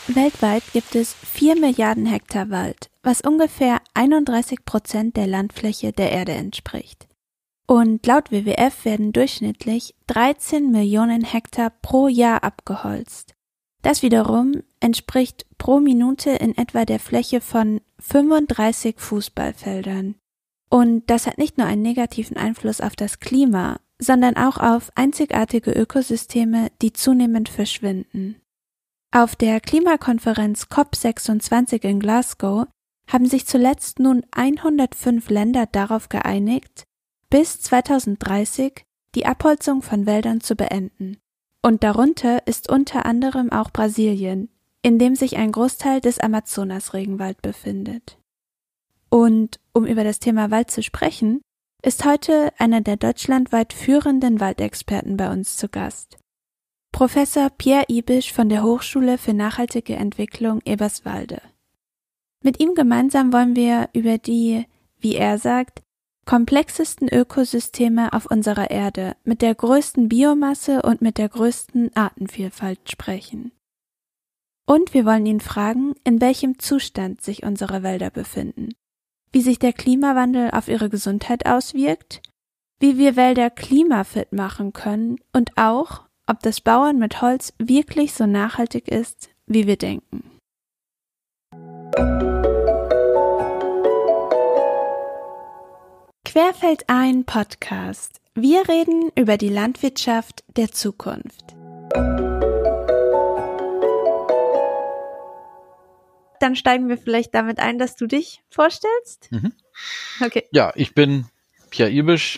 Weltweit gibt es 4 Milliarden Hektar Wald, was ungefähr 31% der Landfläche der Erde entspricht. Und laut WWF werden durchschnittlich 13 Millionen Hektar pro Jahr abgeholzt. Das wiederum entspricht pro Minute in etwa der Fläche von 35 Fußballfeldern. Und das hat nicht nur einen negativen Einfluss auf das Klima, sondern auch auf einzigartige Ökosysteme, die zunehmend verschwinden. Auf der Klimakonferenz COP26 in Glasgow haben sich zuletzt nun 105 Länder darauf geeinigt, bis 2030 die Abholzung von Wäldern zu beenden. Und darunter ist unter anderem auch Brasilien, in dem sich ein Großteil des Amazonas-Regenwald befindet. Und um über das Thema Wald zu sprechen, ist heute einer der deutschlandweit führenden Waldexperten bei uns zu Gast. Professor Pierre Ibisch von der Hochschule für nachhaltige Entwicklung Eberswalde. Mit ihm gemeinsam wollen wir über die, wie er sagt, komplexesten Ökosysteme auf unserer Erde mit der größten Biomasse und mit der größten Artenvielfalt sprechen. Und wir wollen ihn fragen, in welchem Zustand sich unsere Wälder befinden, wie sich der Klimawandel auf ihre Gesundheit auswirkt, wie wir Wälder klimafit machen können und auch, ob das Bauen mit Holz wirklich so nachhaltig ist, wie wir denken. Querfeldein Podcast. Wir reden über die Landwirtschaft der Zukunft. Dann steigen wir vielleicht damit ein, dass du dich vorstellst. Okay. Ja, ich bin Pierre Ibisch,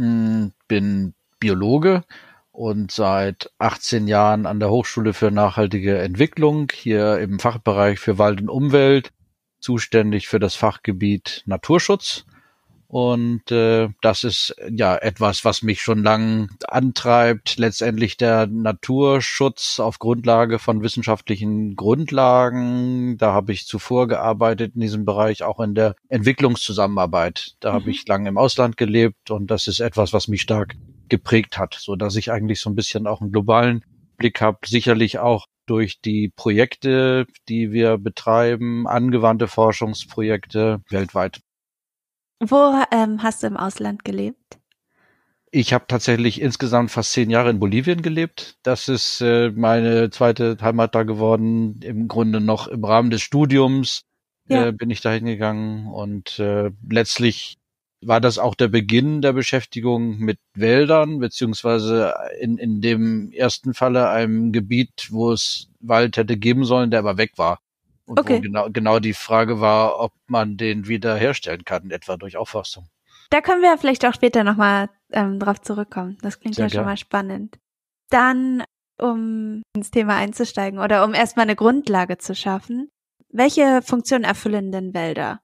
bin Biologe und seit 18 Jahren an der Hochschule für nachhaltige Entwicklung hier im Fachbereich für Wald und Umwelt, zuständig für das Fachgebiet Naturschutz. Und das ist ja etwas, was mich schon lang antreibt, letztendlich der Naturschutz auf Grundlage von wissenschaftlichen Grundlagen. Da habe ich zuvor gearbeitet in diesem Bereich, auch in der Entwicklungszusammenarbeit. Da habe ich lange im Ausland gelebt und das ist etwas, was mich stark geprägt hat, so dass ich eigentlich so ein bisschen auch einen globalen Blick habe, sicherlich auch durch die Projekte, die wir betreiben, angewandte Forschungsprojekte weltweit. Wo hast du im Ausland gelebt? Ich habe tatsächlich insgesamt fast 10 Jahre in Bolivien gelebt. Das ist meine zweite Heimat da geworden. Im Grunde noch im Rahmen des Studiums bin ich da hingegangen und letztlich war das auch der Beginn der Beschäftigung mit Wäldern, beziehungsweise in dem ersten Falle einem Gebiet, wo es Wald hätte geben sollen, der aber weg war. Und wo genau die Frage war, ob man den wieder herstellen kann, etwa durch Aufforstung. Da können wir vielleicht auch später nochmal drauf zurückkommen. Das klingt ja schon mal spannend. Dann, um ins Thema einzusteigen oder um erstmal eine Grundlage zu schaffen, welche Funktion erfüllen denn Wälder?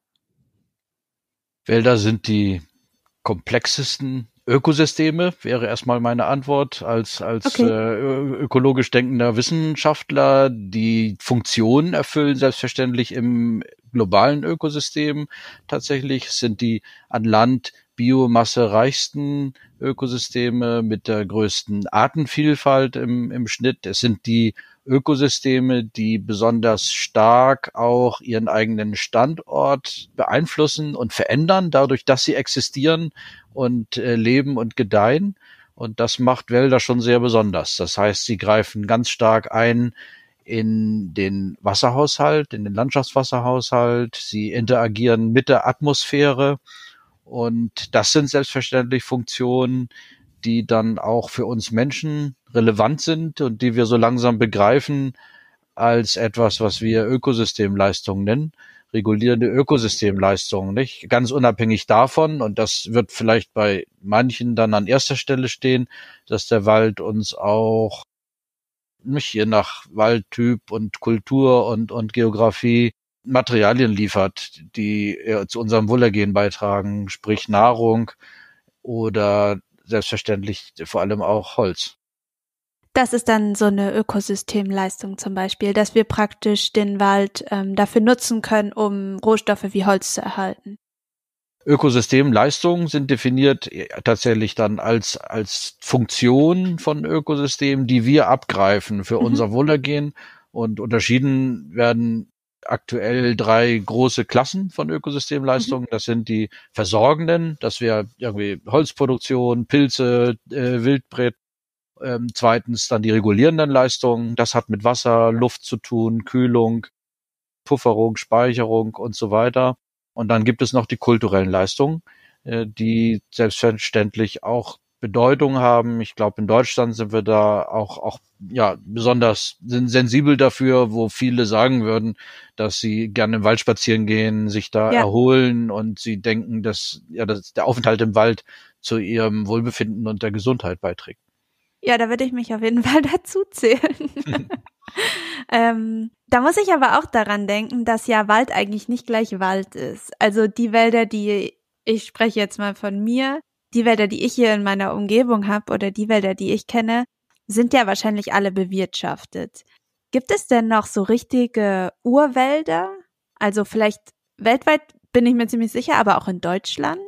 Wälder sind die komplexesten Ökosysteme, wäre erstmal meine Antwort als ökologisch denkender Wissenschaftler. Die Funktionen erfüllen selbstverständlich im globalen Ökosystem. Tatsächlich sind die an Land Biomasse reichsten Ökosysteme mit der größten Artenvielfalt im Schnitt. Es sind die Ökosysteme, die besonders stark auch ihren eigenen Standort beeinflussen und verändern, dadurch, dass sie existieren und leben und gedeihen. Und das macht Wälder schon sehr besonders. Das heißt, sie greifen ganz stark ein in den Wasserhaushalt, in den Landschaftswasserhaushalt. Sie interagieren mit der Atmosphäre. Und das sind selbstverständlich Funktionen, die dann auch für uns Menschen relevant sind und die wir so langsam begreifen als etwas, was wir Ökosystemleistungen nennen, regulierende Ökosystemleistungen, nicht? Ganz unabhängig davon, und das wird vielleicht bei manchen dann an erster Stelle stehen, dass der Wald uns auch nicht je nach Waldtyp und Kultur und Geografie Materialien liefert, die zu unserem Wohlergehen beitragen, sprich Nahrung oder selbstverständlich vor allem auch Holz. Das ist dann so eine Ökosystemleistung zum Beispiel, dass wir praktisch den Wald dafür nutzen können, um Rohstoffe wie Holz zu erhalten. Ökosystemleistungen sind definiert tatsächlich dann als Funktion von Ökosystemen, die wir abgreifen für unser Wohlergehen Und unterschieden werden aktuell 3 große Klassen von Ökosystemleistungen. Das sind die versorgenden, das wäre irgendwie Holzproduktion, Pilze, Wildbret. Zweitens dann die regulierenden Leistungen. Das hat mit Wasser, Luft zu tun, Kühlung, Pufferung, Speicherung und so weiter. Und dann gibt es noch die kulturellen Leistungen, die selbstverständlich auch Bedeutung haben. Ich glaube, in Deutschland sind wir da auch besonders sensibel dafür, wo viele sagen würden, dass sie gerne im Wald spazieren gehen, sich da erholen und sie denken, dass der Aufenthalt im Wald zu ihrem Wohlbefinden und der Gesundheit beiträgt. Ja, da würde ich mich auf jeden Fall dazu zählen. Da muss ich aber auch daran denken, dass ja Wald eigentlich nicht gleich Wald ist. Also die Wälder, ich spreche jetzt mal von mir, die Wälder, die ich hier in meiner Umgebung habe oder die Wälder, die ich kenne, sind ja wahrscheinlich alle bewirtschaftet. Gibt es denn noch so richtige Urwälder? Also vielleicht weltweit bin ich mir ziemlich sicher, aber auch in Deutschland?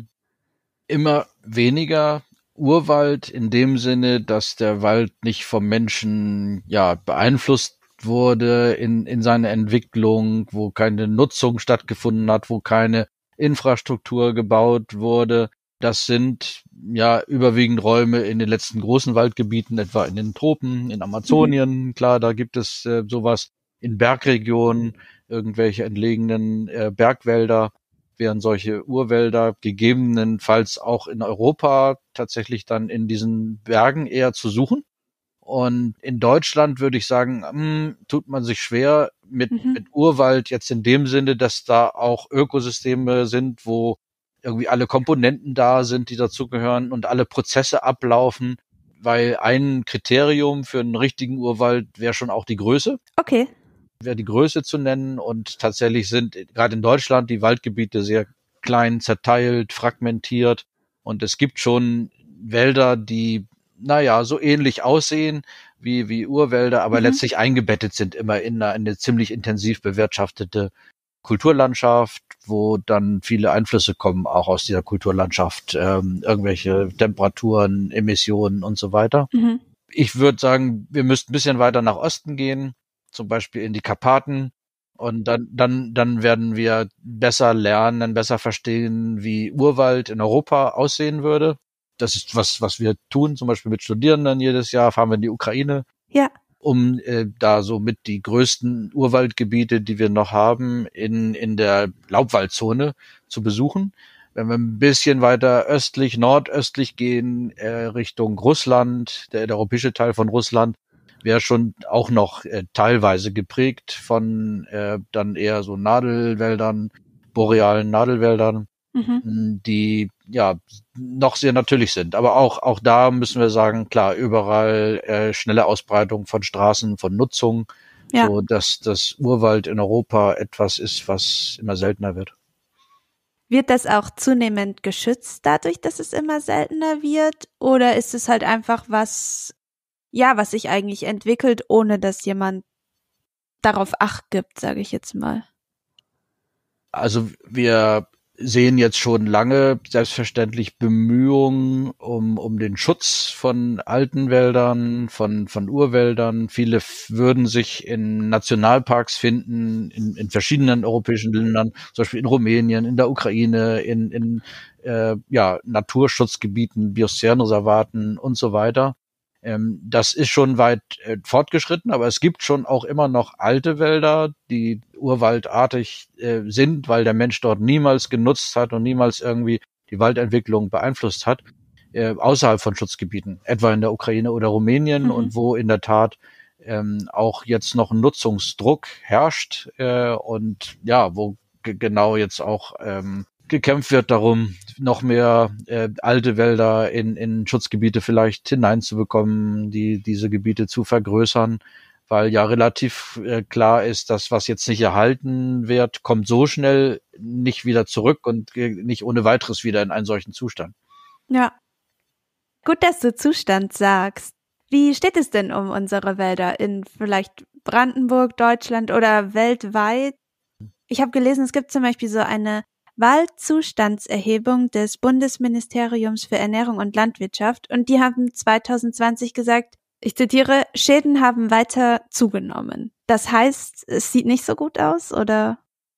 Immer weniger Urwald in dem Sinne, dass der Wald nicht vom Menschen beeinflusst wurde in seiner Entwicklung, wo keine Nutzung stattgefunden hat, wo keine Infrastruktur gebaut wurde. Das sind überwiegend Räume in den letzten großen Waldgebieten, etwa in den Tropen, in Amazonien. Klar, da gibt es sowas. In Bergregionen, irgendwelche entlegenen Bergwälder, wären solche Urwälder gegebenenfalls auch in Europa tatsächlich dann in diesen Bergen eher zu suchen. Und in Deutschland würde ich sagen, tut man sich schwer mit Urwald jetzt in dem Sinne, dass da auch Ökosysteme sind, wo irgendwie alle Komponenten da sind, die dazugehören und alle Prozesse ablaufen, weil ein Kriterium für einen richtigen Urwald wäre schon auch die Größe. Okay. Wäre die Größe zu nennen und tatsächlich sind gerade in Deutschland die Waldgebiete sehr klein, zerteilt, fragmentiert und es gibt schon Wälder, die so ähnlich aussehen wie Urwälder, aber letztlich eingebettet sind immer in eine ziemlich intensiv bewirtschaftete Kulturlandschaft, wo dann viele Einflüsse kommen, auch aus dieser Kulturlandschaft, irgendwelche Temperaturen, Emissionen und so weiter. Ich würde sagen, wir müssten ein bisschen weiter nach Osten gehen, zum Beispiel in die Karpaten. Und dann werden wir besser lernen, besser verstehen, wie Urwald in Europa aussehen würde. Das ist was wir tun, zum Beispiel mit Studierenden jedes Jahr, fahren wir in die Ukraine. Ja. Um da so mit die größten Urwaldgebiete, die wir noch haben, in der Laubwaldzone zu besuchen. Wenn wir ein bisschen weiter nordöstlich gehen, Richtung Russland, der europäische Teil von Russland, wäre schon auch noch teilweise geprägt von dann eher so Nadelwäldern, borealen Nadelwäldern, die noch sehr natürlich sind. Aber auch da müssen wir sagen, klar, überall schnelle Ausbreitung von Straßen, von Nutzung, so dass das Urwald in Europa etwas ist, was immer seltener wird. Wird das auch zunehmend geschützt dadurch, dass es immer seltener wird? Oder ist es halt einfach was sich eigentlich entwickelt, ohne dass jemand darauf Acht gibt, sage ich jetzt mal? Also wir sehen jetzt schon lange selbstverständlich Bemühungen um den Schutz von alten Wäldern, von Urwäldern. Viele würden sich in Nationalparks finden, in verschiedenen europäischen Ländern, zum Beispiel in Rumänien, in der Ukraine, in Naturschutzgebieten, Biosphärenreservaten und so weiter. Das ist schon weit fortgeschritten, aber es gibt schon auch immer noch alte Wälder, die urwaldartig sind, weil der Mensch dort niemals genutzt hat und niemals irgendwie die Waldentwicklung beeinflusst hat, außerhalb von Schutzgebieten, etwa in der Ukraine oder Rumänien und wo in der Tat auch jetzt noch ein Nutzungsdruck herrscht und wo genau jetzt auch gekämpft wird darum, noch mehr alte Wälder in Schutzgebiete vielleicht hineinzubekommen, diese Gebiete zu vergrößern, weil ja relativ klar ist, dass was jetzt nicht erhalten wird, kommt so schnell nicht wieder zurück und nicht ohne weiteres wieder in einen solchen Zustand. Ja. Gut, dass du Zustand sagst. Wie steht es denn um unsere Wälder in vielleicht Brandenburg, Deutschland oder weltweit? Ich habe gelesen, es gibt zum Beispiel so eine Waldzustandserhebung des Bundesministeriums für Ernährung und Landwirtschaft und die haben 2020 gesagt, Ich zitiere, Schäden haben weiter zugenommen. Das heißt, es sieht nicht so gut aus, oder?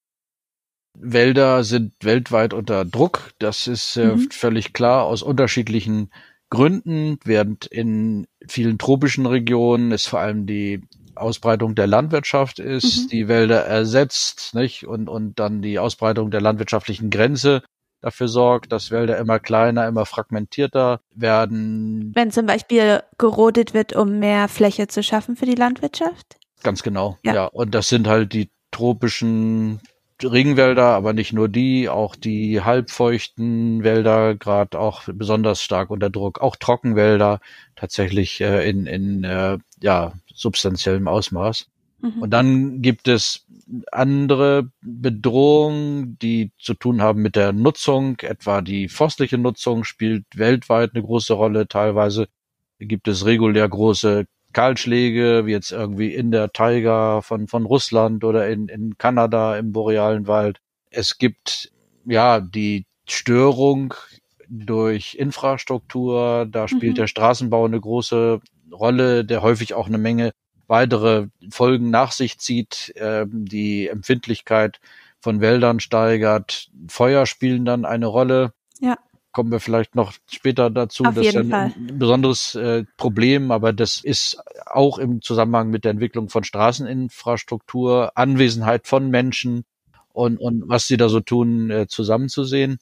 Wälder sind weltweit unter Druck. Das ist völlig klar aus unterschiedlichen Gründen. Während in vielen tropischen Regionen es vor allem die Ausbreitung der Landwirtschaft ist, die Wälder ersetzt, nicht? Und dann die Ausbreitung der landwirtschaftlichen Grenze dafür sorgt, dass Wälder immer kleiner, immer fragmentierter werden. Wenn zum Beispiel gerodet wird, um mehr Fläche zu schaffen für die Landwirtschaft? Ganz genau, ja. Und das sind halt die tropischen Regenwälder, aber nicht nur die, auch die halbfeuchten Wälder, gerade auch besonders stark unter Druck, auch Trockenwälder tatsächlich in substanziellem Ausmaß. Und dann gibt es andere Bedrohungen, die zu tun haben mit der Nutzung, etwa die forstliche Nutzung spielt weltweit eine große Rolle. Teilweise gibt es regulär große Kahlschläge, wie jetzt irgendwie in der Taiga von Russland oder in Kanada im borealen Wald. Es gibt die Störung durch Infrastruktur, da spielt der Straßenbau eine große Rolle, der häufig auch eine Menge weitere Folgen nach sich zieht, die Empfindlichkeit von Wäldern steigert. Feuer spielen dann eine Rolle. Ja. Kommen wir vielleicht noch später dazu. Auf das ist jeden Fall. ein besonderes Problem, aber das ist auch im Zusammenhang mit der Entwicklung von Straßeninfrastruktur, Anwesenheit von Menschen und was sie da so tun, zusammenzusehen.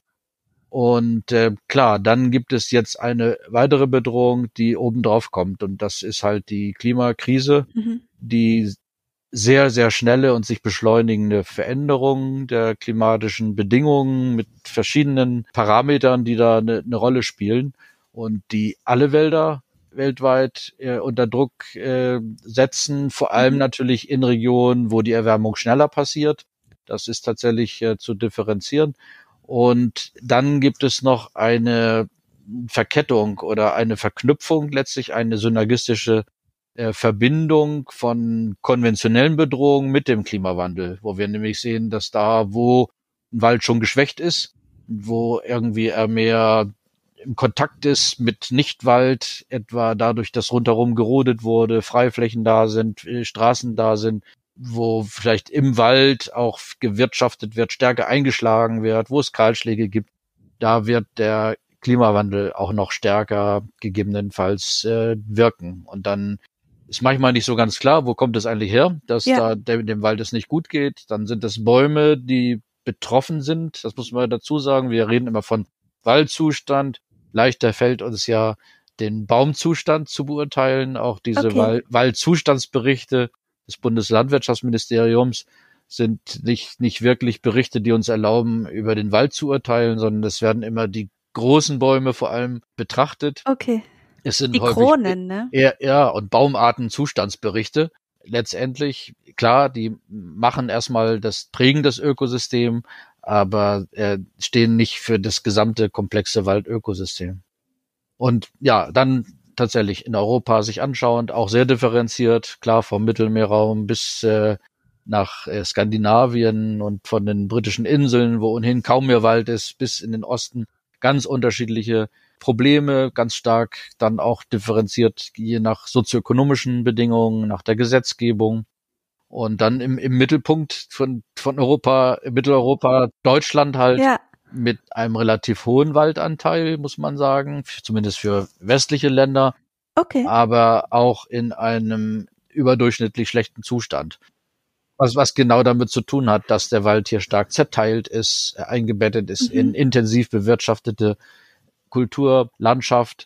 Und klar, dann gibt es jetzt eine weitere Bedrohung, die obendrauf kommt. Und das ist halt die Klimakrise, die sehr, sehr schnelle und sich beschleunigende Veränderungen der klimatischen Bedingungen mit verschiedenen Parametern, die da eine Rolle spielen und die alle Wälder weltweit unter Druck setzen, vor allem natürlich in Regionen, wo die Erwärmung schneller passiert. Das ist tatsächlich zu differenzieren. Und dann gibt es noch eine Verkettung oder eine Verknüpfung, letztlich eine synergistische Verbindung von konventionellen Bedrohungen mit dem Klimawandel, wo wir nämlich sehen, dass da, wo ein Wald schon geschwächt ist, wo irgendwie er mehr im Kontakt ist mit Nichtwald, etwa dadurch, dass rundherum gerodet wurde, Freiflächen da sind, Straßen da sind, wo vielleicht im Wald auch gewirtschaftet wird, stärker eingeschlagen wird, wo es Kahlschläge gibt, da wird der Klimawandel auch noch stärker gegebenenfalls wirken. Und dann ist manchmal nicht so ganz klar, wo kommt es eigentlich her, dass da dem Wald es nicht gut geht. Dann sind es Bäume, die betroffen sind. Das muss man dazu sagen. Wir reden immer von Waldzustand. Leichter fällt uns ja, den Baumzustand zu beurteilen. Auch diese Waldzustandsberichte des Bundeslandwirtschaftsministeriums sind nicht wirklich Berichte, die uns erlauben, über den Wald zu urteilen, sondern es werden immer die großen Bäume vor allem betrachtet. Okay. Es sind die häufig Kronen, ne? Und Baumartenzustandsberichte. Letztendlich, klar, die machen erstmal prägen das Ökosystem, aber stehen nicht für das gesamte komplexe Waldökosystem. Und ja, dann tatsächlich in Europa sich anschauend, auch sehr differenziert, klar vom Mittelmeerraum bis nach Skandinavien und von den britischen Inseln, wo ohnehin kaum mehr Wald ist, bis in den Osten, ganz unterschiedliche Probleme, ganz stark dann auch differenziert je nach sozioökonomischen Bedingungen, nach der Gesetzgebung. Und dann im Mittelpunkt von Europa, Mitteleuropa, Deutschland halt mit einem relativ hohen Waldanteil, muss man sagen, zumindest für westliche Länder, aber auch in einem überdurchschnittlich schlechten Zustand. Was genau damit zu tun hat, dass der Wald hier stark zerteilt ist, eingebettet ist in intensiv bewirtschaftete Kultur, Landschaft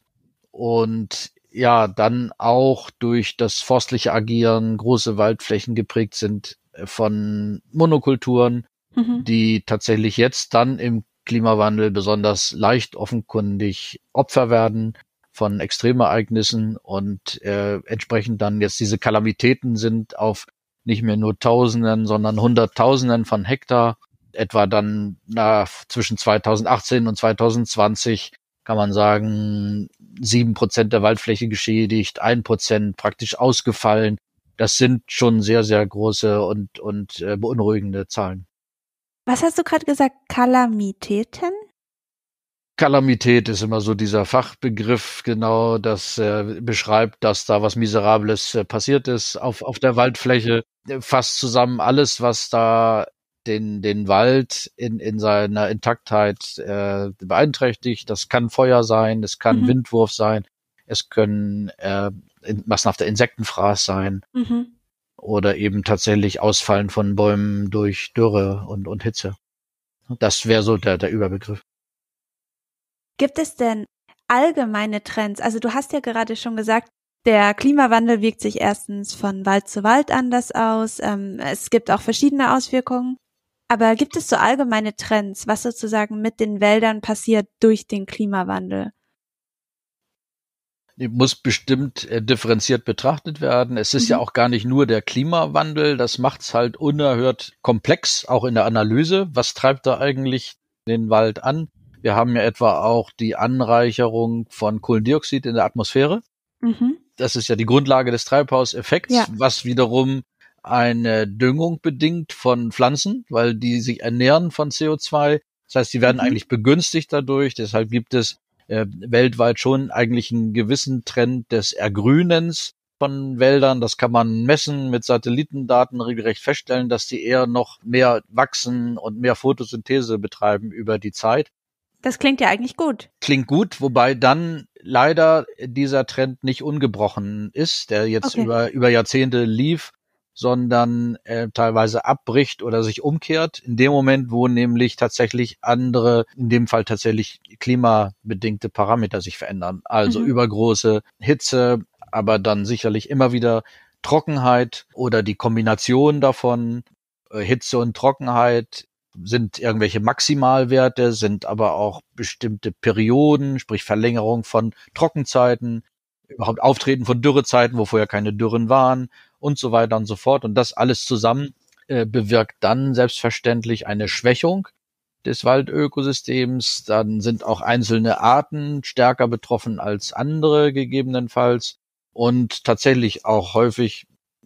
und ja, dann auch durch das forstliche Agieren große Waldflächen geprägt sind von Monokulturen, die tatsächlich jetzt dann im Klimawandel besonders leicht offenkundig Opfer werden von Extremereignissen und entsprechend dann jetzt diese Kalamitäten sind auf nicht mehr nur Tausenden, sondern Hunderttausenden von Hektar, etwa dann zwischen 2018 und 2020 kann man sagen, 7% der Waldfläche geschädigt, 1% praktisch ausgefallen. Das sind schon sehr, sehr große und beunruhigende Zahlen. Was hast du gerade gesagt? Kalamitäten? Kalamität ist immer so dieser Fachbegriff, genau, das beschreibt, dass da was Miserables passiert ist auf der Waldfläche. Fasst zusammen alles, was da den Wald in seiner Intaktheit beeinträchtigt. Das kann Feuer sein, es kann Windwurf sein, es können massenhafter Insektenfraß sein oder eben tatsächlich Ausfallen von Bäumen durch Dürre und Hitze. Das wäre so der Überbegriff. Gibt es denn allgemeine Trends? Also du hast ja gerade schon gesagt, der Klimawandel wirkt sich erstens von Wald zu Wald anders aus. Es gibt auch verschiedene Auswirkungen. Aber gibt es so allgemeine Trends, was sozusagen mit den Wäldern passiert durch den Klimawandel? Muss bestimmt differenziert betrachtet werden. Es ist ja auch gar nicht nur der Klimawandel, das macht's halt unerhört komplex, auch in der Analyse. Was treibt da eigentlich den Wald an? Wir haben ja etwa auch die Anreicherung von Kohlendioxid in der Atmosphäre. Das ist ja die Grundlage des Treibhauseffekts, was wiederum eine Düngung bedingt von Pflanzen, weil die sich ernähren von CO2. Das heißt, die werden eigentlich begünstigt dadurch. Deshalb gibt es weltweit schon eigentlich einen gewissen Trend des Ergrünens von Wäldern. Das kann man messen mit Satellitendaten regelrecht feststellen, dass die eher noch mehr wachsen und mehr Photosynthese betreiben über die Zeit. Das klingt ja eigentlich gut. Klingt gut, wobei dann leider dieser Trend nicht ungebrochen ist, der jetzt über Jahrzehnte lief, sondern teilweise abbricht oder sich umkehrt. In dem Moment, wo nämlich tatsächlich andere, in dem Fall tatsächlich klimabedingte Parameter sich verändern. Also übergroße Hitze, aber dann sicherlich immer wieder Trockenheit oder die Kombination davon, Hitze und Trockenheit, sind irgendwelche Maximalwerte, sind aber auch bestimmte Perioden, sprich Verlängerung von Trockenzeiten, überhaupt Auftreten von Dürrezeiten, wo vorher keine Dürren waren und so weiter und so fort. Und das alles zusammen bewirkt dann selbstverständlich eine Schwächung des Waldökosystems. Dann sind auch einzelne Arten stärker betroffen als andere gegebenenfalls und tatsächlich auch häufig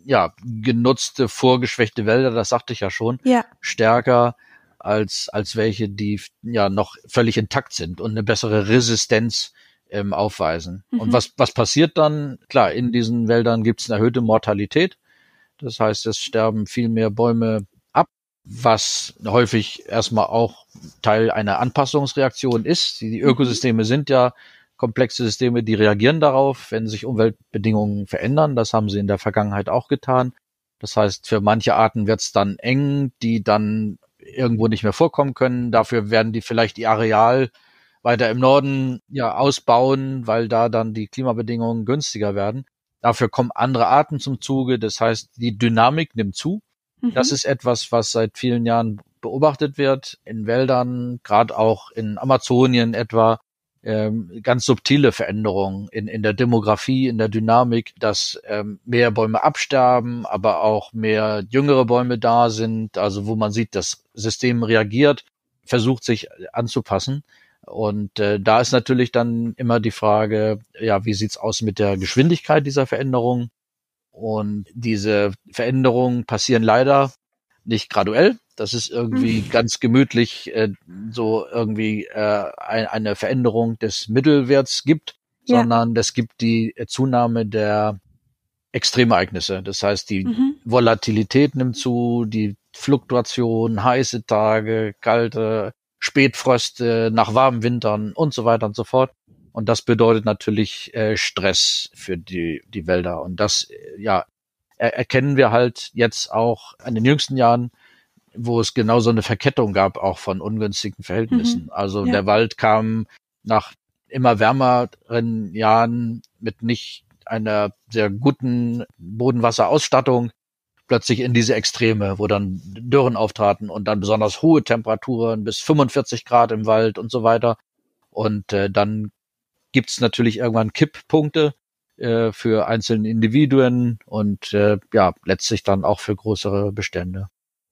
genutzte, vorgeschwächte Wälder, das sagte ich ja schon, stärker als welche, die noch völlig intakt sind und eine bessere Resistenz aufweisen. Und was passiert dann? Klar, in diesen Wäldern gibt es eine erhöhte Mortalität. Das heißt, es sterben viel mehr Bäume ab, was häufig erstmal auch Teil einer Anpassungsreaktion ist. Die Ökosysteme sind ja komplexe Systeme, die reagieren darauf, wenn sich Umweltbedingungen verändern. Das haben sie in der Vergangenheit auch getan. Das heißt, für manche Arten wird es dann eng, die dann irgendwo nicht mehr vorkommen können. Dafür werden die vielleicht ihr Areal weiter im Norden ausbauen, weil da dann die Klimabedingungen günstiger werden. Dafür kommen andere Arten zum Zuge. Das heißt, die Dynamik nimmt zu. Das ist etwas, was seit vielen Jahren beobachtet wird in Wäldern, gerade auch in Amazonien etwa. Ganz subtile Veränderungen in der Demografie, in der Dynamik, dass mehr Bäume absterben, aber auch mehr jüngere Bäume da sind, also wo man sieht, das System reagiert, versucht sich anzupassen. Und da ist natürlich dann immer die Frage, wie sieht's aus mit der Geschwindigkeit dieser Veränderung? Und diese Veränderungen passieren leider nicht graduell. Das ist irgendwie ganz gemütlich so irgendwie eine Veränderung des Mittelwerts gibt, sondern es gibt die Zunahme der Extremereignisse. Das heißt, die Volatilität nimmt zu, die Fluktuation, heiße Tage, kalte Spätfröste nach warmen Wintern und so weiter und so fort. Und das bedeutet natürlich Stress für die Wälder. Und das erkennen wir halt jetzt auch in den jüngsten Jahren, wo es genau so eine Verkettung gab, auch von ungünstigen Verhältnissen. Also der Wald kam nach immer wärmeren Jahren mit nicht einer sehr guten Bodenwasserausstattung plötzlich in diese Extreme, wo dann Dürren auftraten und dann besonders hohe Temperaturen bis 45 Grad im Wald und so weiter. Und dann gibt's natürlich irgendwann Kipppunkte für einzelne Individuen und letztlich dann auch für größere Bestände.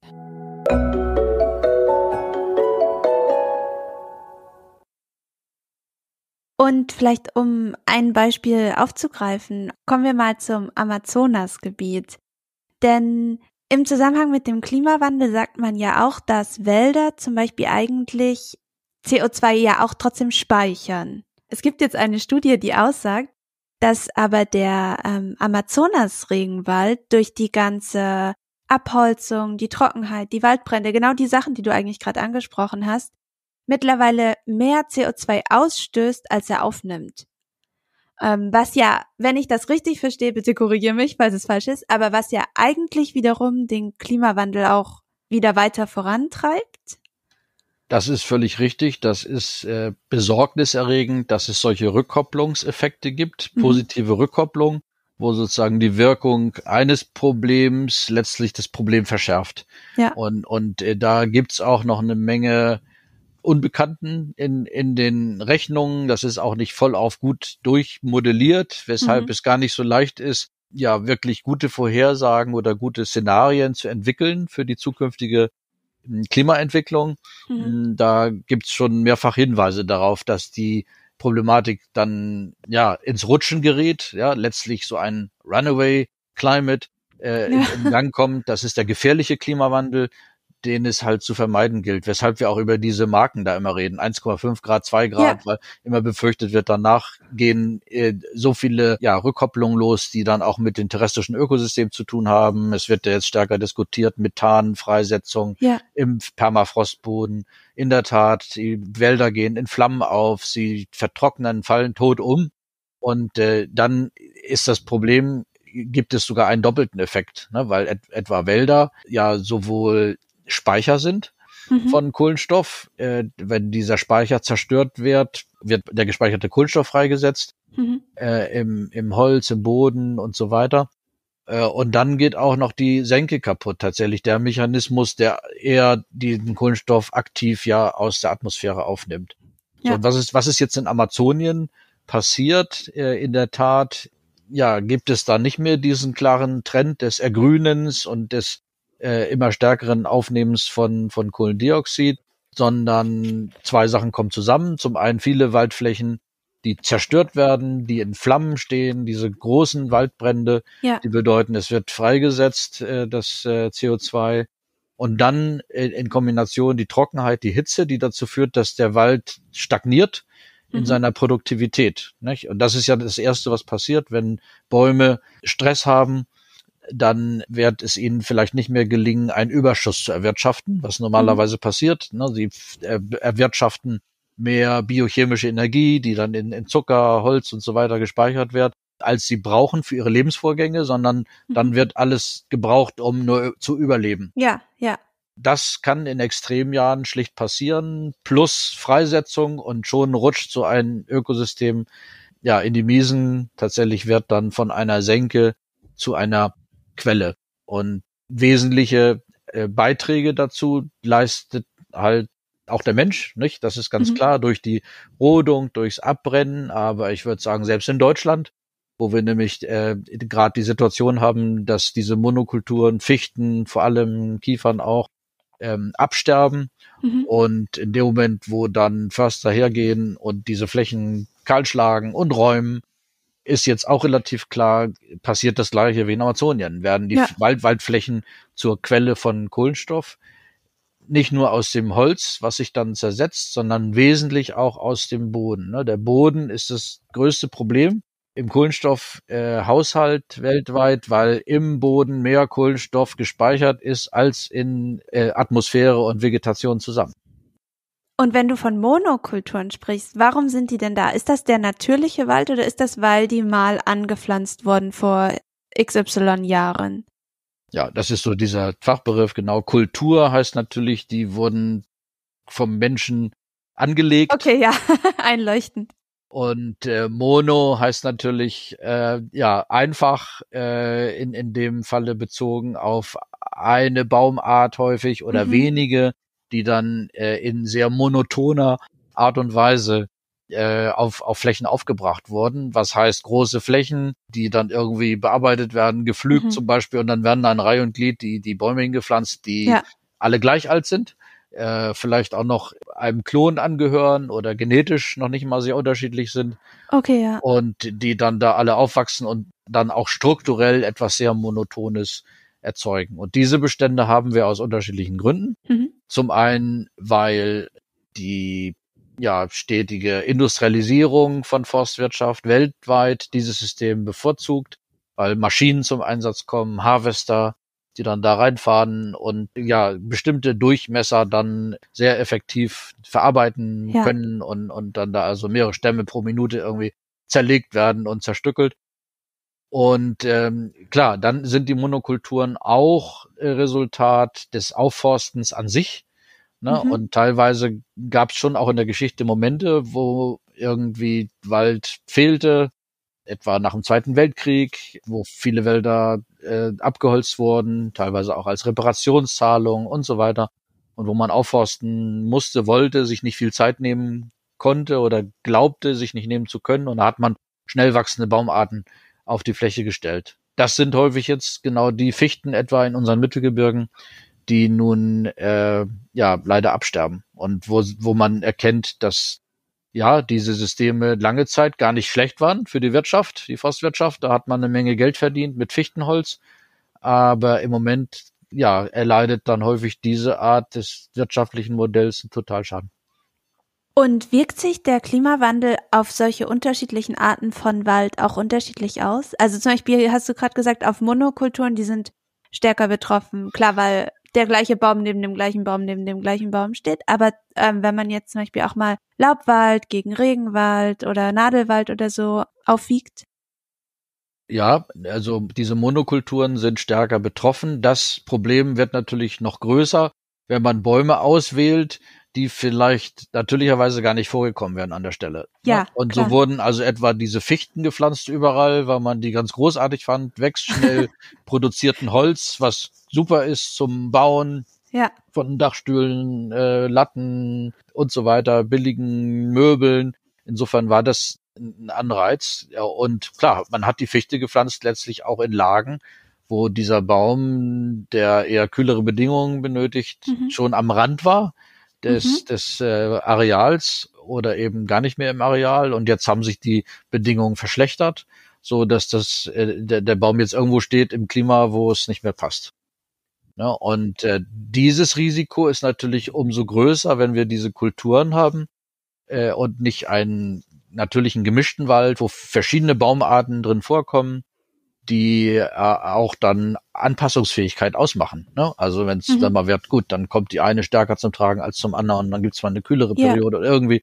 Und vielleicht um ein Beispiel aufzugreifen, kommen wir mal zum Amazonasgebiet. Denn im Zusammenhang mit dem Klimawandel sagt man ja auch, dass Wälder zum Beispiel eigentlich CO2 ja auch trotzdem speichern. Es gibt jetzt eine Studie, die aussagt, dass aber der Amazonas-Regenwald durch die ganze Abholzung, die Trockenheit, die Waldbrände, genau die Sachen, die du eigentlich gerade angesprochen hast, mittlerweile mehr CO2 ausstößt, als er aufnimmt. Was ja, wenn ich das richtig verstehe, bitte korrigiere mich, falls es falsch ist, aber was ja eigentlich wiederum den Klimawandel auch wieder weiter vorantreibt. Das ist völlig richtig. Das ist besorgniserregend, dass es solche Rückkopplungseffekte gibt, positive Rückkopplung, wo sozusagen die Wirkung eines Problems letztlich das Problem verschärft. Ja. Und da gibt's auch noch eine Menge Unbekannten in den Rechnungen. Das ist auch nicht voll auf gut durchmodelliert, weshalb es gar nicht so leicht ist, ja, wirklich gute Vorhersagen oder gute Szenarien zu entwickeln für die zukünftige Klimaentwicklung. Da gibt's schon mehrfach Hinweise darauf, dass die Problematik dann ja ins Rutschen gerät, ja, letztlich so ein Runaway Climate in Gang kommt. Das ist der gefährliche Klimawandel, den es halt zu vermeiden gilt, weshalb wir auch über diese Marken da immer reden, 1,5 Grad, 2 Grad, weil immer befürchtet wird, danach gehen so viele Rückkopplungen los, die dann auch mit dem terrestrischen Ökosystem zu tun haben. Es wird ja jetzt stärker diskutiert, Methanfreisetzung im Permafrostboden. In der Tat, die Wälder gehen in Flammen auf, sie vertrocknen, fallen tot um. Und dann ist das Problem, gibt es sogar einen doppelten Effekt, ne? Weil etwa Wälder ja sowohl Speicher sind von Kohlenstoff. Wenn dieser Speicher zerstört wird der gespeicherte Kohlenstoff freigesetzt im Holz, im Boden und so weiter. Und dann geht auch noch die Senke kaputt, tatsächlich der Mechanismus, der eher diesen Kohlenstoff aktiv ja aus der Atmosphäre aufnimmt. Ja. So, und was ist jetzt in Amazonien passiert? In der Tat, ja, gibt es da nicht mehr diesen klaren Trend des Ergrünens und des immer stärkeren Aufnehmens von Kohlendioxid, sondern zwei Sachen kommen zusammen. Zum einen viele Waldflächen, die zerstört werden, die in Flammen stehen, diese großen Waldbrände, die bedeuten, es wird freigesetzt, das CO2. Und dann in Kombination die Trockenheit, die Hitze, die dazu führt, dass der Wald stagniert in seiner Produktivität. Nicht? Und das ist ja das Erste, was passiert, wenn Bäume Stress haben. Dann wird es ihnen vielleicht nicht mehr gelingen, einen Überschuss zu erwirtschaften, was normalerweise passiert. Ne? Sie erwirtschaften mehr biochemische Energie, die dann in Zucker, Holz und so weiter gespeichert wird, als sie brauchen für ihre Lebensvorgänge, sondern dann wird alles gebraucht, um nur zu überleben. Ja. Das kann in Extremjahren schlicht passieren, plus Freisetzung und schon rutscht so ein Ökosystem in die Miesen. Tatsächlich wird dann von einer Senke zu einer Quelle. Und wesentliche Beiträge dazu leistet halt auch der Mensch, nicht? Das ist ganz klar, durch die Rodung, durchs Abbrennen. Aber ich würde sagen, selbst in Deutschland, wo wir nämlich gerade die Situation haben, dass diese Monokulturen, Fichten, vor allem Kiefern auch, absterben. Und in dem Moment, wo dann Förster hergehen und diese Flächen kahlschlagen und räumen, ist jetzt auch relativ klar, passiert das Gleiche wie in Amazonien. Werden die Waldflächen zur Quelle von Kohlenstoff, nicht nur aus dem Holz, was sich dann zersetzt, sondern wesentlich auch aus dem Boden. Der Boden ist das größte Problem im Kohlenstoffhaushalt weltweit, weil im Boden mehr Kohlenstoff gespeichert ist als in Atmosphäre und Vegetation zusammen. Und wenn du von Monokulturen sprichst, warum sind die denn da? Ist das der natürliche Wald oder ist das, weil die mal angepflanzt wurden vor XY Jahren? Ja, das ist so dieser Fachbegriff, genau. Kultur heißt natürlich, die wurden vom Menschen angelegt. Okay, ja, einleuchtend. Und Mono heißt natürlich einfach in dem Falle bezogen auf eine Baumart häufig oder wenige, die dann in sehr monotoner Art und Weise auf Flächen aufgebracht wurden. Was heißt große Flächen, die dann irgendwie bearbeitet werden, gepflügt zum Beispiel, und dann werden an Reihe und Glied die Bäume hingepflanzt, die alle gleich alt sind, vielleicht auch noch einem Klon angehören oder genetisch noch nicht mal sehr unterschiedlich sind. Okay, ja. Und die dann da alle aufwachsen und dann auch strukturell etwas sehr Monotones erzeugen. Und diese Bestände haben wir aus unterschiedlichen Gründen. Zum einen, weil die stetige Industrialisierung von Forstwirtschaft weltweit dieses System bevorzugt, weil Maschinen zum Einsatz kommen, Harvester, die dann da reinfahren und bestimmte Durchmesser dann sehr effektiv verarbeiten können und dann da also mehrere Stämme pro Minute irgendwie zerlegt werden und zerstückelt. Und klar, dann sind die Monokulturen auch Resultat des Aufforstens an sich. Ne? Und teilweise gab es schon auch in der Geschichte Momente, wo irgendwie Wald fehlte, etwa nach dem Zweiten Weltkrieg, wo viele Wälder abgeholzt wurden, teilweise auch als Reparationszahlung und so weiter. Und wo man aufforsten musste, wollte, sich nicht viel Zeit nehmen konnte oder glaubte, sich nicht nehmen zu können. Und da hat man schnell wachsende Baumarten auf die Fläche gestellt. Das sind häufig jetzt genau die Fichten etwa in unseren Mittelgebirgen, die nun leider absterben und wo man erkennt, dass diese Systeme lange Zeit gar nicht schlecht waren für die Wirtschaft, die Forstwirtschaft. Da hat man eine Menge Geld verdient mit Fichtenholz, aber im Moment erleidet dann häufig diese Art des wirtschaftlichen Modells einen Totalschaden. Und wirkt sich der Klimawandel auf solche unterschiedlichen Arten von Wald auch unterschiedlich aus? Also zum Beispiel hast du gerade gesagt, auf Monokulturen, die sind stärker betroffen. Klar, weil der gleiche Baum neben dem gleichen Baum neben dem gleichen Baum steht. Aber wenn man jetzt zum Beispiel auch mal Laubwald gegen Regenwald oder Nadelwald oder so aufwiegt? Ja, also diese Monokulturen sind stärker betroffen. Das Problem wird natürlich noch größer, wenn man Bäume auswählt, die vielleicht natürlicherweise gar nicht vorgekommen wären an der Stelle. Ja, und klar. So wurden also etwa diese Fichten gepflanzt überall, weil man die ganz großartig fand, wächst schnell, produzierten Holz, was super ist zum Bauen von Dachstühlen, Latten und so weiter, billigen Möbeln. Insofern war das ein Anreiz. Ja, und klar, man hat die Fichte gepflanzt letztlich auch in Lagen, wo dieser Baum, der eher kühlere Bedingungen benötigt, schon am Rand war des Areals oder eben gar nicht mehr im Areal. Und jetzt haben sich die Bedingungen verschlechtert, so dass der Baum jetzt irgendwo steht im Klima, wo es nicht mehr passt. Ja, und dieses Risiko ist natürlich umso größer, wenn wir diese Kulturen haben und nicht einen natürlichen gemischten Wald, wo verschiedene Baumarten drin vorkommen, die auch dann Anpassungsfähigkeit ausmachen. Ne? Also wenn es dann mal wird, gut, dann kommt die eine stärker zum Tragen als zum anderen, dann gibt es mal eine kühlere Periode oder irgendwie.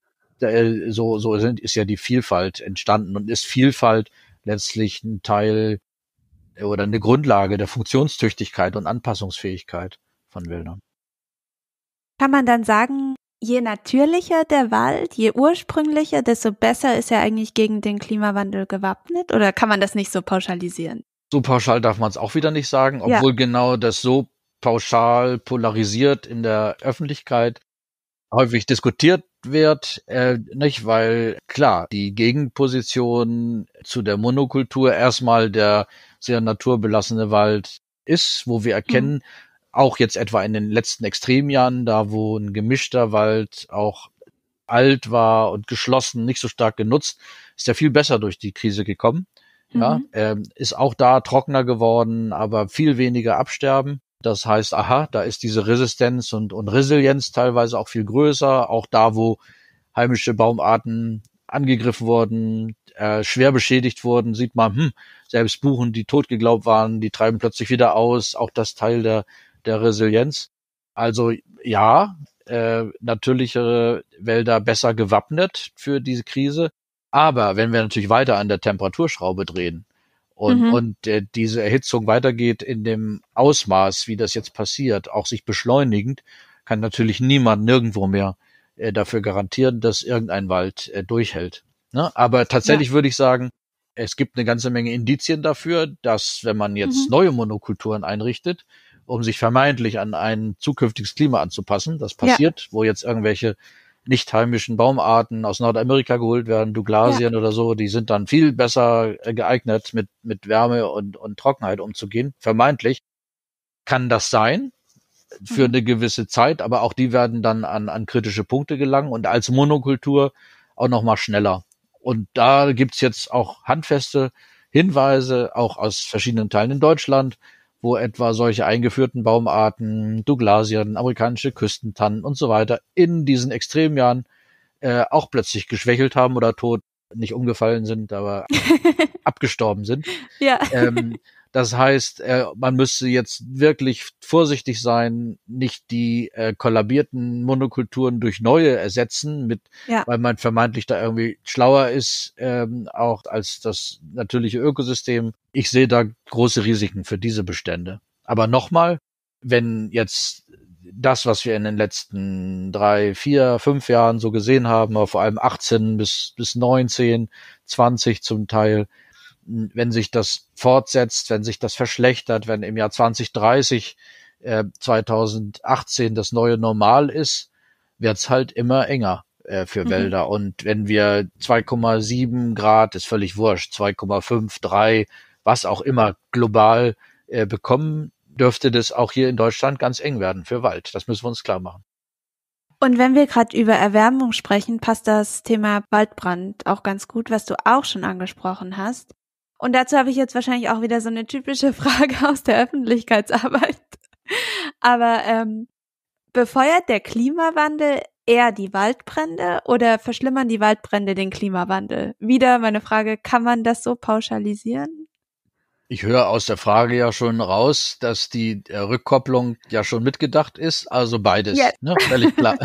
Ist ja die Vielfalt entstanden und ist Vielfalt letztlich ein Teil oder eine Grundlage der Funktionstüchtigkeit und Anpassungsfähigkeit von Wäldern. Kann man dann sagen, je natürlicher der Wald, je ursprünglicher, desto besser ist er eigentlich gegen den Klimawandel gewappnet? Oder kann man das nicht so pauschalisieren? So pauschal darf man es auch wieder nicht sagen, obwohl genau das so pauschal polarisiert in der Öffentlichkeit häufig diskutiert wird, nicht, weil klar, die Gegenposition zu der Monokultur erstmal der sehr naturbelassene Wald ist, wo wir erkennen, auch jetzt etwa in den letzten Extremjahren, da wo ein gemischter Wald auch alt war und geschlossen, nicht so stark genutzt, ist er viel besser durch die Krise gekommen. Ja, ist auch da trockener geworden, aber viel weniger Absterben. Das heißt, da ist diese Resistenz und Resilienz teilweise auch viel größer. Auch da, wo heimische Baumarten angegriffen wurden, schwer beschädigt wurden, sieht man, selbst Buchen, die tot geglaubt waren, die treiben plötzlich wieder aus. Auch das Teil der Resilienz. Also natürlichere Wälder besser gewappnet für diese Krise. Aber wenn wir natürlich weiter an der Temperaturschraube drehen und diese Erhitzung weitergeht in dem Ausmaß, wie das jetzt passiert, auch sich beschleunigend, kann natürlich niemand nirgendwo mehr dafür garantieren, dass irgendein Wald durchhält. Ne? Aber tatsächlich würde ich sagen, es gibt eine ganze Menge Indizien dafür, dass wenn man jetzt neue Monokulturen einrichtet, um sich vermeintlich an ein zukünftiges Klima anzupassen, das passiert, wo jetzt irgendwelche nicht heimischen Baumarten aus Nordamerika geholt werden, Douglasien oder so, die sind dann viel besser geeignet, mit Wärme und Trockenheit umzugehen. Vermeintlich kann das sein für eine gewisse Zeit, aber auch die werden dann an kritische Punkte gelangen und als Monokultur auch noch mal schneller. Und da gibt's jetzt auch handfeste Hinweise, auch aus verschiedenen Teilen in Deutschland, wo etwa solche eingeführten Baumarten, Douglasien, amerikanische Küstentannen und so weiter in diesen Extremjahren auch plötzlich geschwächelt haben oder tot, nicht umgefallen sind, aber abgestorben sind. Ja. Das heißt, man müsste jetzt wirklich vorsichtig sein, nicht die kollabierten Monokulturen durch neue ersetzen, weil man vermeintlich da irgendwie schlauer ist, auch als das natürliche Ökosystem. Ich sehe da große Risiken für diese Bestände. Aber nochmal, wenn jetzt das, was wir in den letzten 3, 4, 5 Jahren so gesehen haben, aber vor allem 18 bis 19, 20 zum Teil, wenn sich das fortsetzt, wenn sich das verschlechtert, wenn im Jahr 2030, 2018 das neue Normal ist, wird's halt immer enger für Wälder. Und wenn wir 2,7 Grad, ist völlig wurscht, 2,5, 3, was auch immer global bekommen, dürfte das auch hier in Deutschland ganz eng werden für Wald. Das müssen wir uns klar machen. Und wenn wir gerade über Erwärmung sprechen, passt das Thema Waldbrand auch ganz gut, was du auch schon angesprochen hast. Und dazu habe ich jetzt wahrscheinlich auch wieder so eine typische Frage aus der Öffentlichkeitsarbeit. Aber befeuert der Klimawandel eher die Waldbrände oder verschlimmern die Waldbrände den Klimawandel? Wieder meine Frage, kann man das so pauschalisieren? Ich höre aus der Frage ja schon raus, dass die Rückkopplung ja schon mitgedacht ist, also beides, Yes. Ne? Völlig klar.